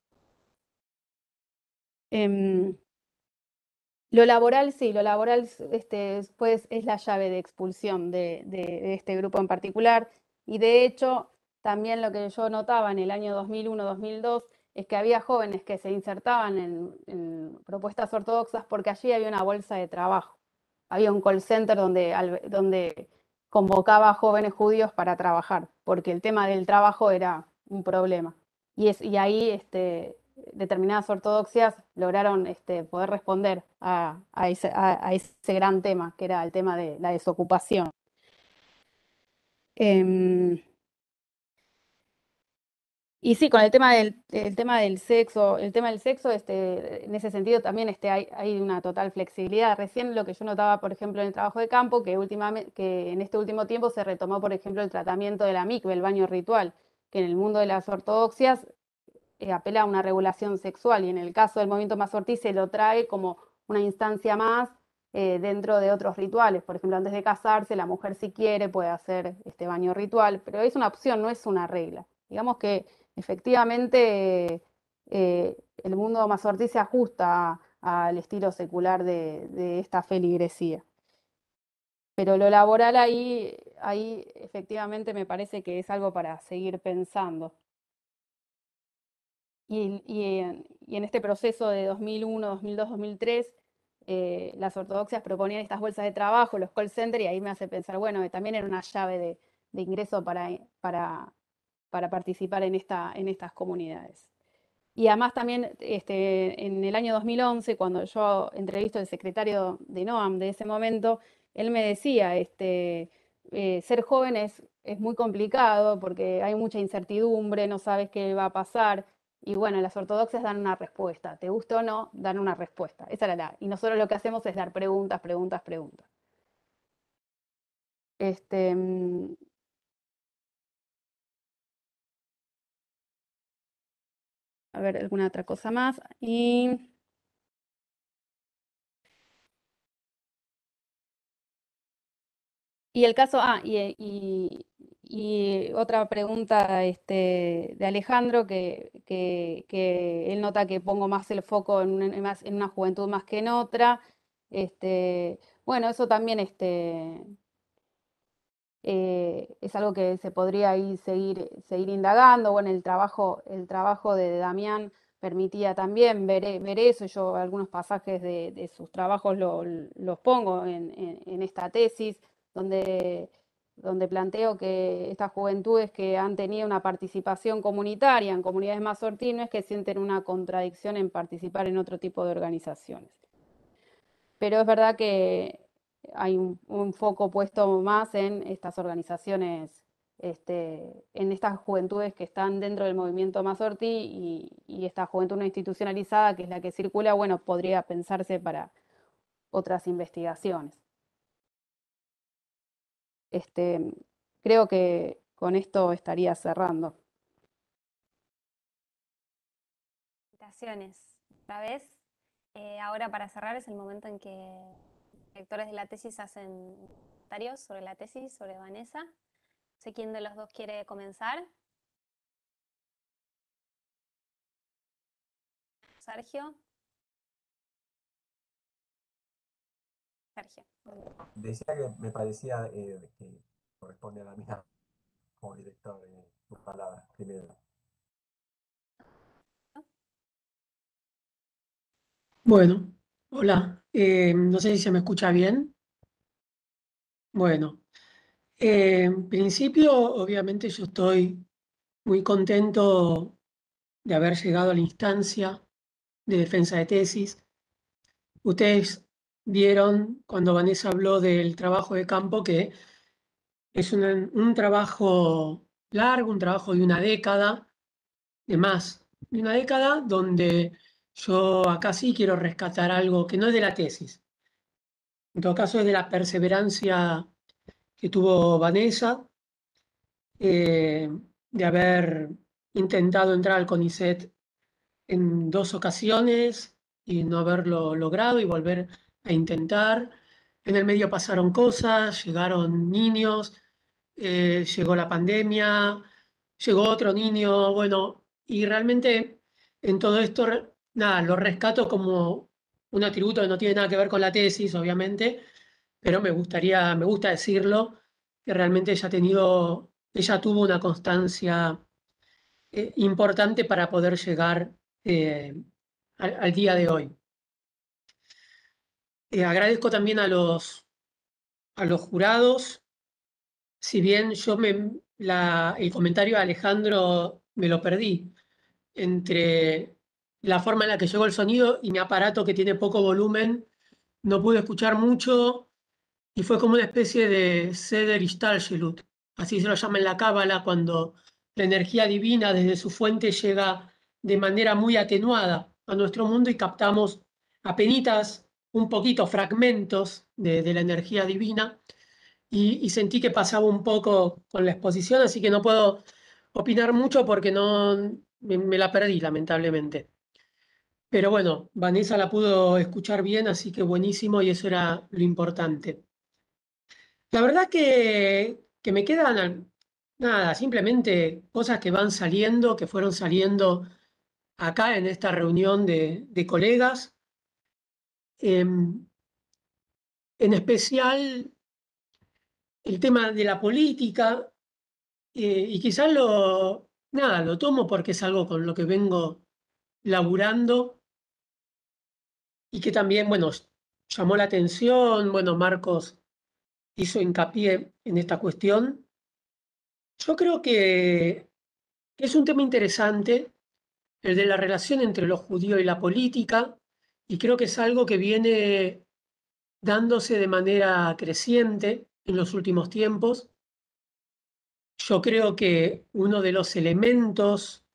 Eh, lo laboral, sí, lo laboral este, pues, es la llave de expulsión de, de, de este grupo en particular. Y de hecho, también lo que yo notaba en el año dos mil uno dos mil dos es que había jóvenes que se insertaban en, en propuestas ortodoxas porque allí había una bolsa de trabajo. Había un call center donde, donde convocaba a jóvenes judíos para trabajar, porque el tema del trabajo era un problema. Y, es, y ahí este, determinadas ortodoxias lograron este, poder responder a, a, ese, a, a ese gran tema, que era el tema de la desocupación. Eh, Y sí, con el tema del, el tema del sexo, el tema del sexo, este, en ese sentido también este, hay, hay una total flexibilidad. Recién lo que yo notaba, por ejemplo, en el trabajo de campo, que, últimamente, que en este último tiempo se retomó, por ejemplo, el tratamiento de la mikve, el baño ritual, que en el mundo de las ortodoxias eh, apela a una regulación sexual, y en el caso del movimiento mazortí se lo trae como una instancia más eh, dentro de otros rituales. Por ejemplo, antes de casarse, la mujer si quiere puede hacer este baño ritual, pero es una opción, no es una regla. Digamos que efectivamente eh, el mundo mazortí se ajusta al estilo secular de, de esta feligresía. Pero lo laboral ahí, ahí efectivamente me parece que es algo para seguir pensando. Y, y, en, y en este proceso de dos mil uno, dos mil dos, dos mil tres, eh, las ortodoxias proponían estas bolsas de trabajo, los call centers, y ahí me hace pensar, bueno, que también era una llave de, de ingreso para, para, para participar en, esta, en estas comunidades. Y además también este, en el año dos mil once, cuando yo entrevisto al secretario de NOAM de ese momento, él me decía, este, eh, ser joven es, es muy complicado porque hay mucha incertidumbre, no sabes qué va a pasar. Y bueno, las ortodoxas dan una respuesta, te guste o no, dan una respuesta. Esa era la. Y nosotros lo que hacemos es dar preguntas, preguntas, preguntas. Este, a ver, alguna otra cosa más. Y. Y el caso, ah, y, y, y otra pregunta este, de Alejandro, que, que, que él nota que pongo más el foco en, en, más, en una juventud más que en otra. Este, bueno, eso también este, eh, es algo que se podría ahí seguir, seguir indagando. Bueno, el trabajo, el trabajo de Damián permitía también ver, ver eso. Yo algunos pasajes de, de sus trabajos lo, los pongo en, en, en esta tesis, donde, donde planteo que estas juventudes que han tenido una participación comunitaria en comunidades mazortí no es que sienten una contradicción en participar en otro tipo de organizaciones. Pero es verdad que hay un, un foco puesto más en estas organizaciones, este, en estas juventudes que están dentro del movimiento mazortí, y, y esta juventud no institucionalizada, que es la que circula, bueno, podría pensarse para otras investigaciones. Este, creo que con esto estaría cerrando. Felicitaciones. Otra vez, eh, ahora para cerrar es el momento en que los lectores de la tesis hacen comentarios sobre la tesis, sobre Vanessa. No sé quién de los dos quiere comenzar. Sergio. Sergio. Decía que me parecía eh, que corresponde a la mía como director de tus palabras primero. Bueno, hola. Eh, no sé si se me escucha bien. Bueno, eh, en principio, obviamente yo estoy muy contento de haber llegado a la instancia de defensa de tesis. Ustedes vieron cuando Vanessa habló del trabajo de campo que Es un, un trabajo largo, un trabajo de una década, de más de una década, donde yo acá sí quiero rescatar algo que no es de la tesis. En todo caso, es de la perseverancia que tuvo Vanessa, eh, de haber intentado entrar al CONICET en dos ocasiones y no haberlo logrado y volver a intentar. En el medio pasaron cosas, llegaron niños, eh, llegó la pandemia, llegó otro niño, bueno, y realmente en todo esto, re- nada, lo rescato como un atributo que no tiene nada que ver con la tesis, obviamente, pero me gustaría, me gusta decirlo, que realmente ella ha tenido, ella tuvo una constancia eh, importante para poder llegar eh, al, al día de hoy. Eh, agradezco también a los, a los jurados, si bien yo me, la- el comentario de Alejandro me lo perdí, entre la forma en la que llegó el sonido y mi aparato que tiene poco volumen, no pude escuchar mucho y fue como una especie de Seder Ishtalshelut, así se lo llama en la Cábala, cuando la energía divina desde su fuente llega de manera muy atenuada a nuestro mundo y captamos apenitas, un poquito fragmentos de, de la energía divina y, y sentí que pasaba un poco con la exposición, así que no puedo opinar mucho porque no me, me la perdí, lamentablemente. Pero bueno, Vanessa la pudo escuchar bien, así que buenísimo y eso era lo importante. La verdad que, que me quedan, al- nada, simplemente cosas que van saliendo, que fueron saliendo acá en esta reunión de, de colegas. Em, en especial el tema de la política, eh, y quizás lo, nada, lo tomo porque es algo con lo que vengo laburando y que también, bueno, llamó la atención, bueno, Marcos hizo hincapié en esta cuestión. Yo creo que es un tema interesante el de la relación entre los judíos y la política, y creo que es algo que viene dándose de manera creciente en los últimos tiempos. Yo creo que uno de los elementos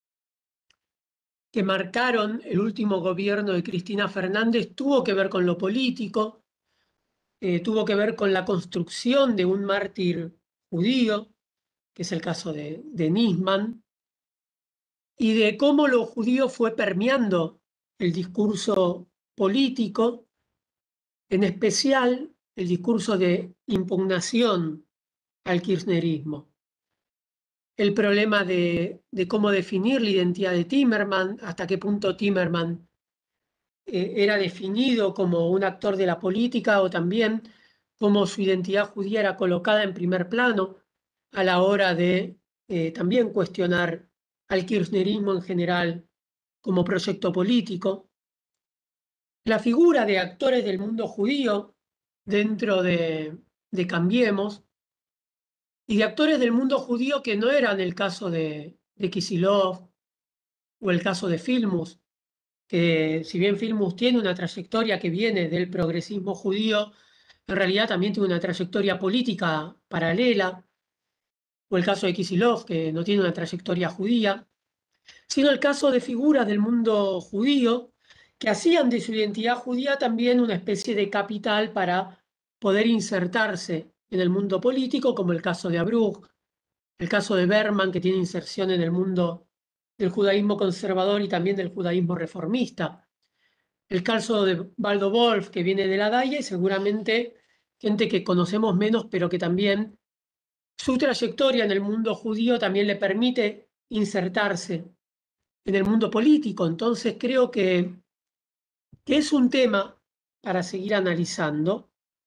que marcaron el último gobierno de Cristina Fernández tuvo que ver con lo político, eh, tuvo que ver con la construcción de un mártir judío, que es el caso de, de Nisman, y de cómo lo judío fue permeando el discurso político, en especial el discurso de impugnación al kirchnerismo. El problema de, de cómo definir la identidad de Timerman, hasta qué punto Timerman eh, era definido como un actor de la política o también cómo su identidad judía era colocada en primer plano a la hora de eh, también cuestionar al kirchnerismo en general como proyecto político. La figura de actores del mundo judío dentro de, de Cambiemos y de actores del mundo judío que no eran el caso de, de Kicillof o el caso de Filmus, que si bien Filmus tiene una trayectoria que viene del progresismo judío, en realidad también tiene una trayectoria política paralela, o el caso de Kicillof, que no tiene una trayectoria judía, sino el caso de figuras del mundo judío que hacían de su identidad judía también una especie de capital para poder insertarse en el mundo político, como el caso de Abruzk, el caso de Berman, que tiene inserción en el mundo del judaísmo conservador y también del judaísmo reformista, el caso de Baldo Wolf, que viene de la Daya, y seguramente gente que conocemos menos, pero que también su trayectoria en el mundo judío también le permite insertarse en el mundo político. Entonces creo que, que es un tema para seguir analizando.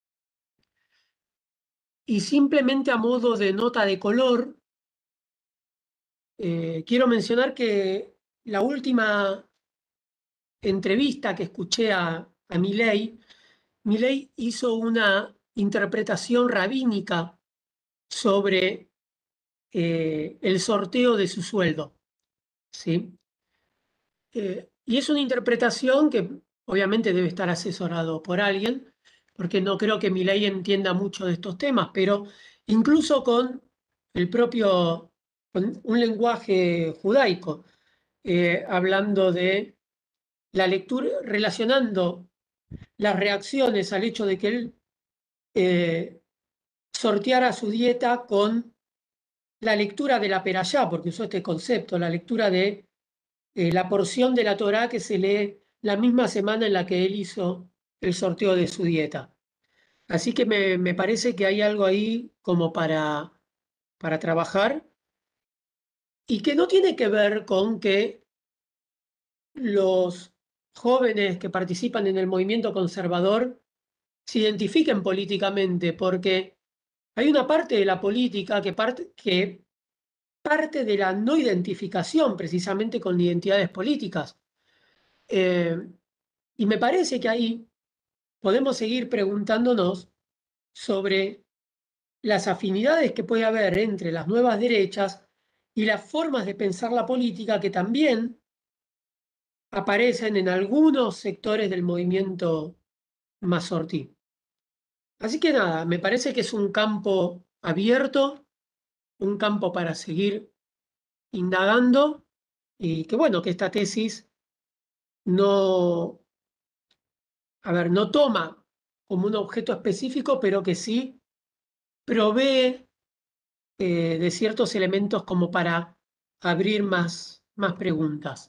Y simplemente a modo de nota de color, eh, quiero mencionar que la última entrevista que escuché a, a Milei, Milei hizo una interpretación rabínica sobre eh, el sorteo de su sueldo, ¿sí? Eh, y es una interpretación que obviamente debe estar asesorado por alguien, porque no creo que Milei entienda mucho de estos temas, pero incluso con el propio, con un lenguaje judaico, eh, hablando de la lectura, relacionando las reacciones al hecho de que él eh, sorteara su dieta con la lectura de la Perashá, porque usó este concepto, la lectura de eh, la porción de la Torá que se lee la misma semana en la que él hizo el sorteo de su dieta. Así que me, me parece que hay algo ahí como para, para trabajar y que no tiene que ver con que los jóvenes que participan en el movimiento conservador se identifiquen políticamente, porque hay una parte de la política que parte, que parte de la no identificación precisamente con identidades políticas. Eh, y me parece que ahí podemos seguir preguntándonos sobre las afinidades que puede haber entre las nuevas derechas y las formas de pensar la política que también aparecen en algunos sectores del movimiento Mazortí. Así que nada, me parece que es un campo abierto, un campo para seguir indagando y que bueno, que esta tesis no, a ver, no toma como un objeto específico, pero que sí provee eh, de ciertos elementos como para abrir más, más preguntas.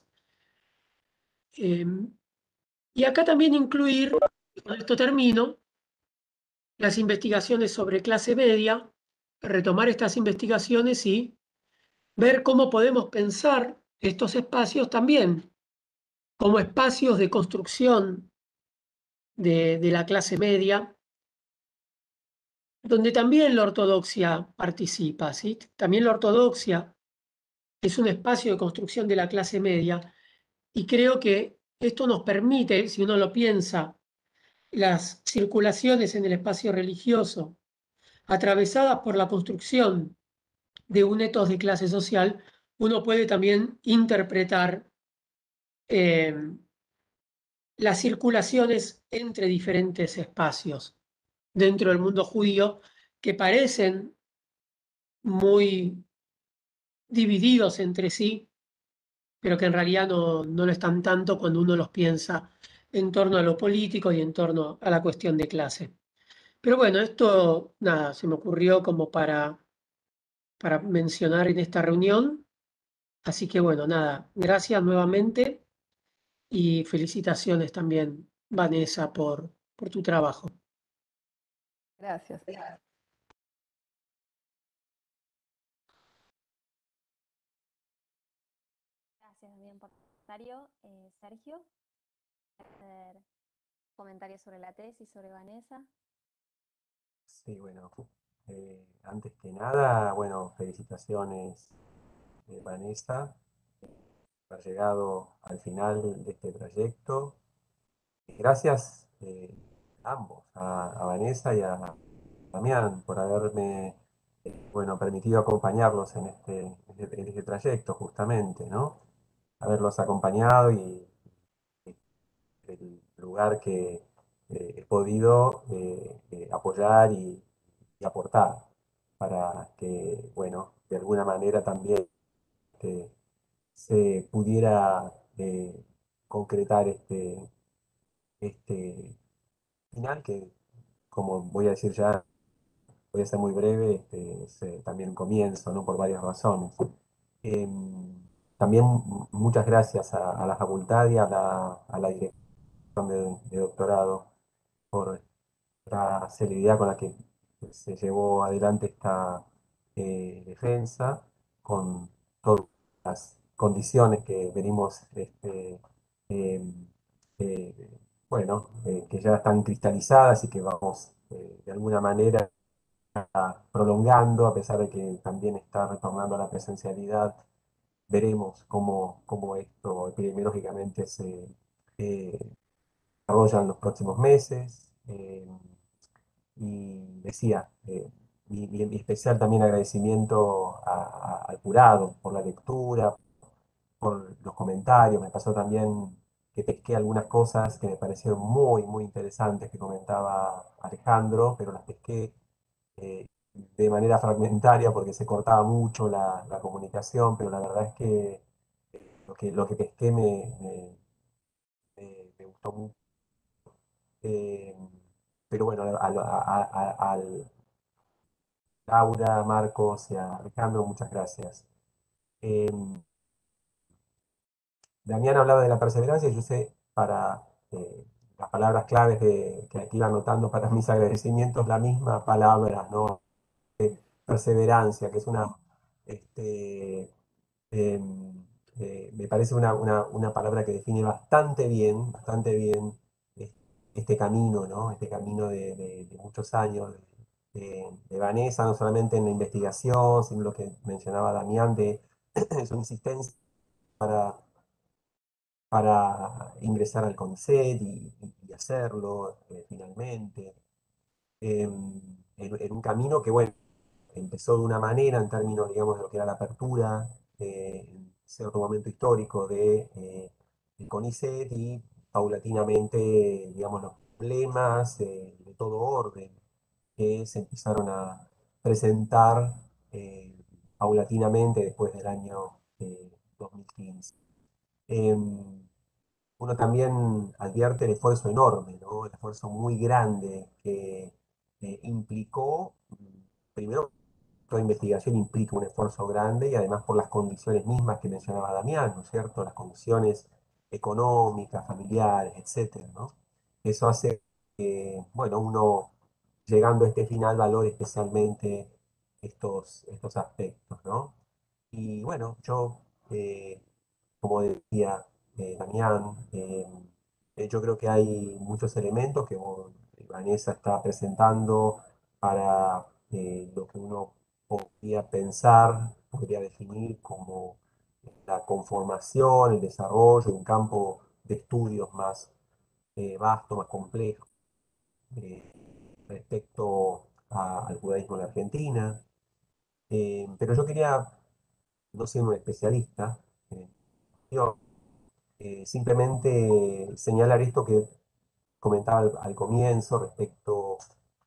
Eh, y acá también incluir, y con esto termino, las investigaciones sobre clase media, retomar estas investigaciones y ver cómo podemos pensar estos espacios también como espacios de construcción de, de la clase media, donde también la ortodoxia participa, ¿sí? También la ortodoxia es un espacio de construcción de la clase media y creo que esto nos permite, si uno lo piensa, las circulaciones en el espacio religioso atravesadas por la construcción de un etos de clase social, uno puede también interpretar eh, las circulaciones entre diferentes espacios dentro del mundo judío que parecen muy divididos entre sí, pero que en realidad no, no lo están tanto cuando uno los piensa en torno a lo político y en torno a la cuestión de clase. Pero bueno, esto, nada, se me ocurrió como para, para mencionar en esta reunión. Así que bueno, nada, gracias nuevamente y felicitaciones también, Vanessa, por, por tu trabajo. Gracias. Gracias también por tu comentario, eh, Sergio. Hacer comentarios sobre la tesis, sobre Vanessa. Sí, bueno, eh, antes que nada, bueno, felicitaciones, eh, Vanessa, por haber llegado al final de este proyecto. Gracias eh, a ambos, a, a Vanessa y a Damián, por haberme eh, bueno, permitido acompañarlos en este, en este, en este trayecto, justamente, ¿no? Haberlos acompañado y el lugar que eh, he podido eh, eh, apoyar y, y aportar para que, bueno, de alguna manera también este, se pudiera eh, concretar este, este final que, como voy a decir ya, voy a ser muy breve, este, es eh, también un comienzo, ¿no? Por varias razones. Em, también muchas gracias a, a la facultad y a la, a la dirección de, de doctorado por la celeridad con la que se llevó adelante esta eh, defensa, con todas las condiciones que venimos, este, eh, eh, bueno, eh, que ya están cristalizadas y que vamos eh, de alguna manera prolongando, a pesar de que también está retornando a la presencialidad. Veremos cómo, cómo esto epidemiológicamente se eh, desarrolla en los próximos meses. Eh, y decía, eh, mi, mi- mi especial también agradecimiento a- a- al jurado por la lectura, por los comentarios. Me pasó también que pesqué algunas cosas que me parecieron muy, muy interesantes que comentaba Alejandro, pero las pesqué eh, de manera fragmentaria porque se cortaba mucho la, la comunicación, pero la verdad es que lo que, lo que pesqué me, me, me- me gustó mucho. Eh, pero bueno, a, a- a- al Laura, Marcos y a Alejandro, muchas gracias. Eh, Damián hablaba de la perseverancia y yo sé para eh, las palabras claves de- que aquí iba anotando para mis agradecimientos, la misma palabra, ¿no? Perseverancia, que es una, este, eh, eh, me parece una, una- una palabra que define bastante bien, bastante bien eh, este camino, ¿no? Este camino de, de- de muchos años de, de- de Vanessa, no solamente en la investigación, sino lo que mencionaba Damián de su insistencia para, para ingresar al CONICET y, y- y hacerlo eh, finalmente. Em, en, en un camino que, bueno, empezó de una manera en términos, digamos, de lo que era la apertura eh, en cierto momento histórico de, eh, del CONICET y paulatinamente, digamos, los problemas eh, de todo orden que se empezaron a presentar eh, paulatinamente después del año eh, dos mil quince. Em, Uno también advierte el esfuerzo enorme, ¿no? El esfuerzo muy grande que eh, implicó, mm, primero, toda investigación implica un esfuerzo grande y además por las condiciones mismas que mencionaba Damián, ¿no es cierto? Las condiciones económicas, familiares, etcétera, ¿no? Eso hace que, bueno, uno llegando a este final valore especialmente estos, estos aspectos, ¿no? Y bueno, yo, eh, como decía eh, Damián, eh, eh, yo creo que hay muchos elementos que vos, Vanessa está presentando para eh, lo que uno podría pensar, podría definir como la conformación, el desarrollo de un campo de estudios más eh, vasto, más complejo, eh, respecto a- al judaísmo en la Argentina. Eh, pero yo quería, no ser un especialista, eh, yo, eh, simplemente señalar esto que comentaba al, al comienzo respecto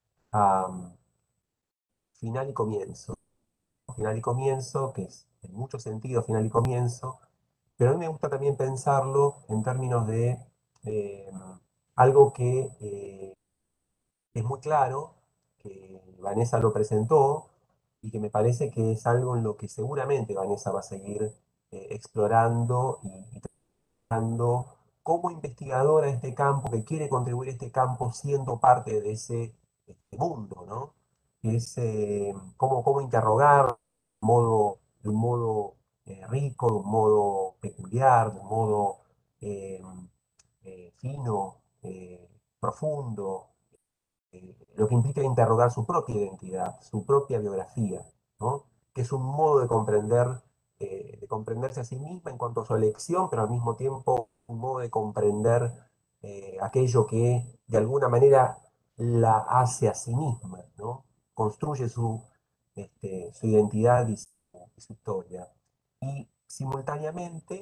a um, final y comienzo. Final y comienzo, que es en muchos sentidos final y comienzo, pero a mí me gusta también pensarlo en términos de eh, algo que eh, es muy claro, que Vanessa lo presentó y que me parece que es algo en lo que seguramente Vanessa va a seguir eh, explorando y, y trabajando como investigadora de este campo, que quiere contribuir a este campo siendo parte de ese este mundo, ¿no? Es eh, cómo, cómo interrogar de un modo, de un modo eh, rico, de un modo peculiar, de un modo eh, eh, fino, eh, profundo, eh, lo que implica interrogar su propia identidad, su propia biografía, ¿no? Que es un modo de comprender, eh, de comprenderse a sí misma en cuanto a su elección, pero al mismo tiempo un modo de comprender eh, aquello que de alguna manera la hace a sí misma, ¿no? Construye su, este, su identidad y su, y su historia. Y simultáneamente,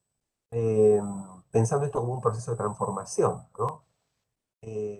eh, pensando esto como un proceso de transformación, ¿no? Eh,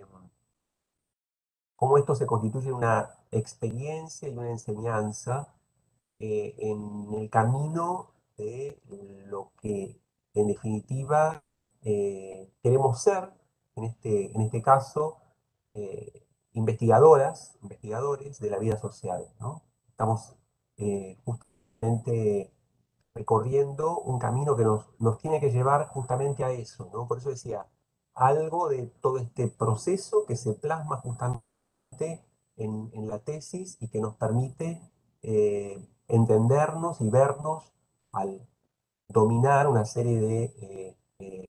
cómo esto se constituye una experiencia y una enseñanza eh, en el camino de lo que en definitiva eh, queremos ser, en este, en este caso, eh, investigadoras, investigadores de la vida social, ¿no? Estamos eh, justamente recorriendo un camino que nos, nos tiene que llevar justamente a eso, ¿no? Por eso decía, algo de todo este proceso que se plasma justamente en, en la tesis y que nos permite eh, entendernos y vernos al dominar una serie de, eh, eh,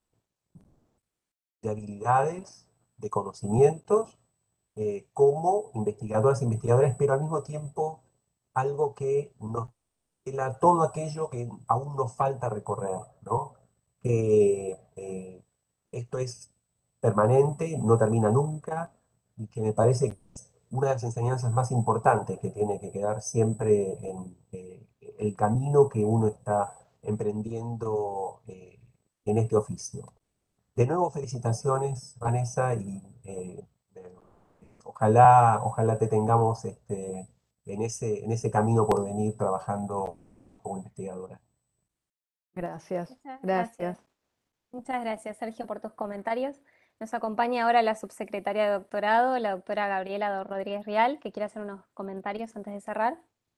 de habilidades, de conocimientos, eh, como investigadoras e investigadores, pero al mismo tiempo algo que nos revela todo aquello que aún nos falta recorrer, ¿no? Que eh, esto es permanente, no termina nunca, y que me parece que es una de las enseñanzas más importantes que tiene que quedar siempre en eh, el camino que uno está emprendiendo eh, en este oficio. De nuevo, felicitaciones, Vanessa, y eh, ojalá, ojalá te tengamos este, en ese, en ese camino por venir trabajando como investigadora. Gracias, Muchas gracias. gracias. Muchas gracias, Sergio, por tus comentarios. Nos acompaña ahora la subsecretaria de doctorado, la doctora Gabriela Rodríguez Rial, que quiere hacer unos comentarios antes de cerrar.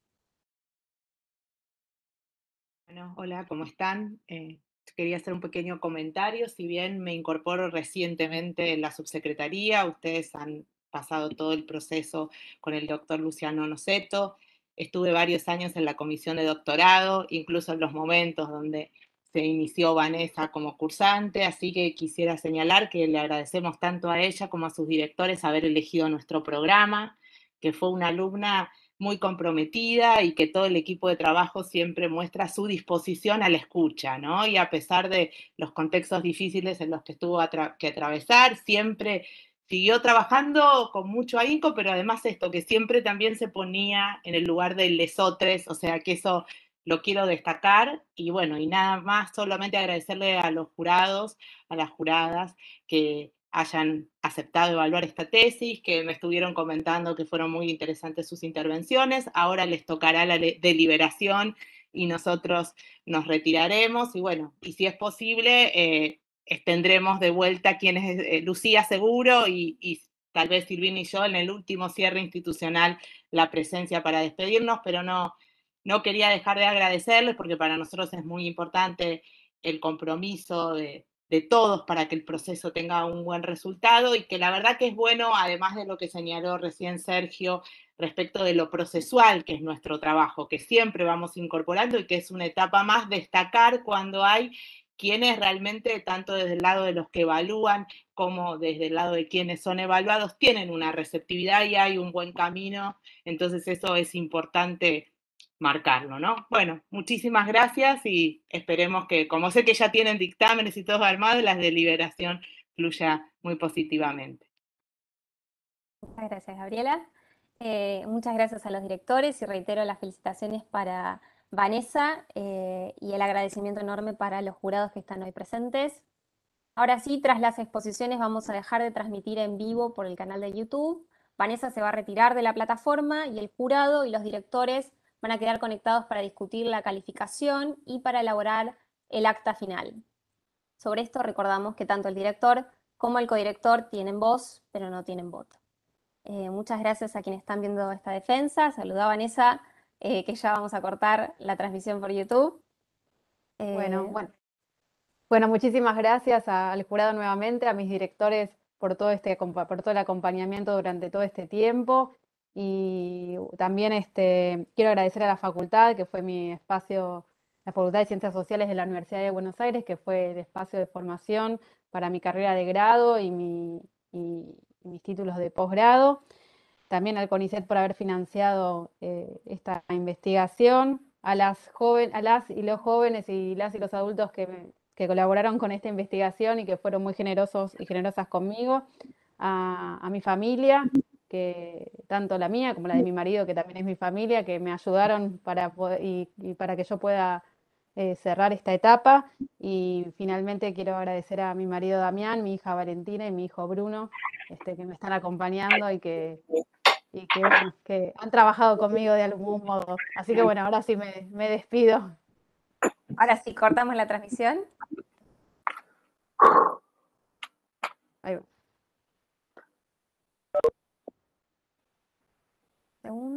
Bueno, hola, ¿cómo están? Eh, quería hacer un pequeño comentario. Si bien me incorporo recientemente en la subsecretaría, ustedes han pasado todo el proceso con el doctor Luciano Noceto. Estuve varios años en la comisión de doctorado, incluso en los momentos donde se inició Vanessa como cursante, así que quisiera señalar que le agradecemos tanto a ella como a sus directores haber elegido nuestro programa, que fue una alumna muy comprometida y que todo el equipo de trabajo siempre muestra su disposición a la escucha, ¿no? Y a pesar de los contextos difíciles en los que tuvo atra- que atravesar, siempre siguió trabajando con mucho ahínco, pero además esto, que siempre también se ponía en el lugar de lesotres, o sea que eso lo quiero destacar. Y bueno, y nada más, solamente agradecerle a los jurados, a las juradas, que hayan aceptado evaluar esta tesis, que me estuvieron comentando que fueron muy interesantes sus intervenciones. Ahora les tocará la deliberación y nosotros nos retiraremos. Y bueno, y si es posible, eh, tendremos de vuelta quienes, eh, Lucía seguro, y, y tal vez Silvina y yo en el último cierre institucional la presencia para despedirnos, pero no, no quería dejar de agradecerles porque para nosotros es muy importante el compromiso de, de todos para que el proceso tenga un buen resultado, y que la verdad que es bueno, además de lo que señaló recién Sergio, respecto de lo procesual que es nuestro trabajo, que siempre vamos incorporando y que es una etapa más, destacar cuando hay quienes realmente, tanto desde el lado de los que evalúan como desde el lado de quienes son evaluados, tienen una receptividad y hay un buen camino. Entonces eso es importante marcarlo, ¿no? Bueno, muchísimas gracias y esperemos que, como sé que ya tienen dictámenes y todo armado, la deliberación fluya muy positivamente. Muchas gracias, Gabriela. Eh, muchas gracias a los directores y reitero las felicitaciones para Vanessa eh, y el agradecimiento enorme para los jurados que están hoy presentes. Ahora sí, tras las exposiciones vamos a dejar de transmitir en vivo por el canal de YouTube. Vanessa se va a retirar de la plataforma y el jurado y los directores van a quedar conectados para discutir la calificación y para elaborar el acta final. Sobre esto recordamos que tanto el director como el codirector tienen voz, pero no tienen voto. Eh, muchas gracias a quienes están viendo esta defensa. Saludá a Vanessa, eh, que ya vamos a cortar la transmisión por YouTube. Eh, Bueno, bueno. Bueno, muchísimas gracias a- al jurado nuevamente, a mis directores por todo este, acompa- por todo el acompañamiento durante todo este tiempo. Y también este, quiero agradecer a la facultad, que fue mi espacio, la Facultad de Ciencias Sociales de la Universidad de Buenos Aires, que fue el espacio de formación para mi carrera de grado y, mi, y mis títulos de posgrado. También al CONICET por haber financiado eh, esta investigación, a las, joven, a las y los jóvenes y las y los adultos que, me- que colaboraron con esta investigación y que fueron muy generosos y generosas conmigo, a, a mi familia, que tanto la mía como la de mi marido, que también es mi familia, que me ayudaron para poder- y, y para que yo pueda eh, cerrar esta etapa. Y finalmente quiero agradecer a mi marido Damián, mi hija Valentina y mi hijo Bruno, este, que me están acompañando y que y que bueno, que han trabajado conmigo de algún modo. Así que bueno, ahora sí me, me despido. ahora sí, cortamos la transmisión. Ahí va. Segundo.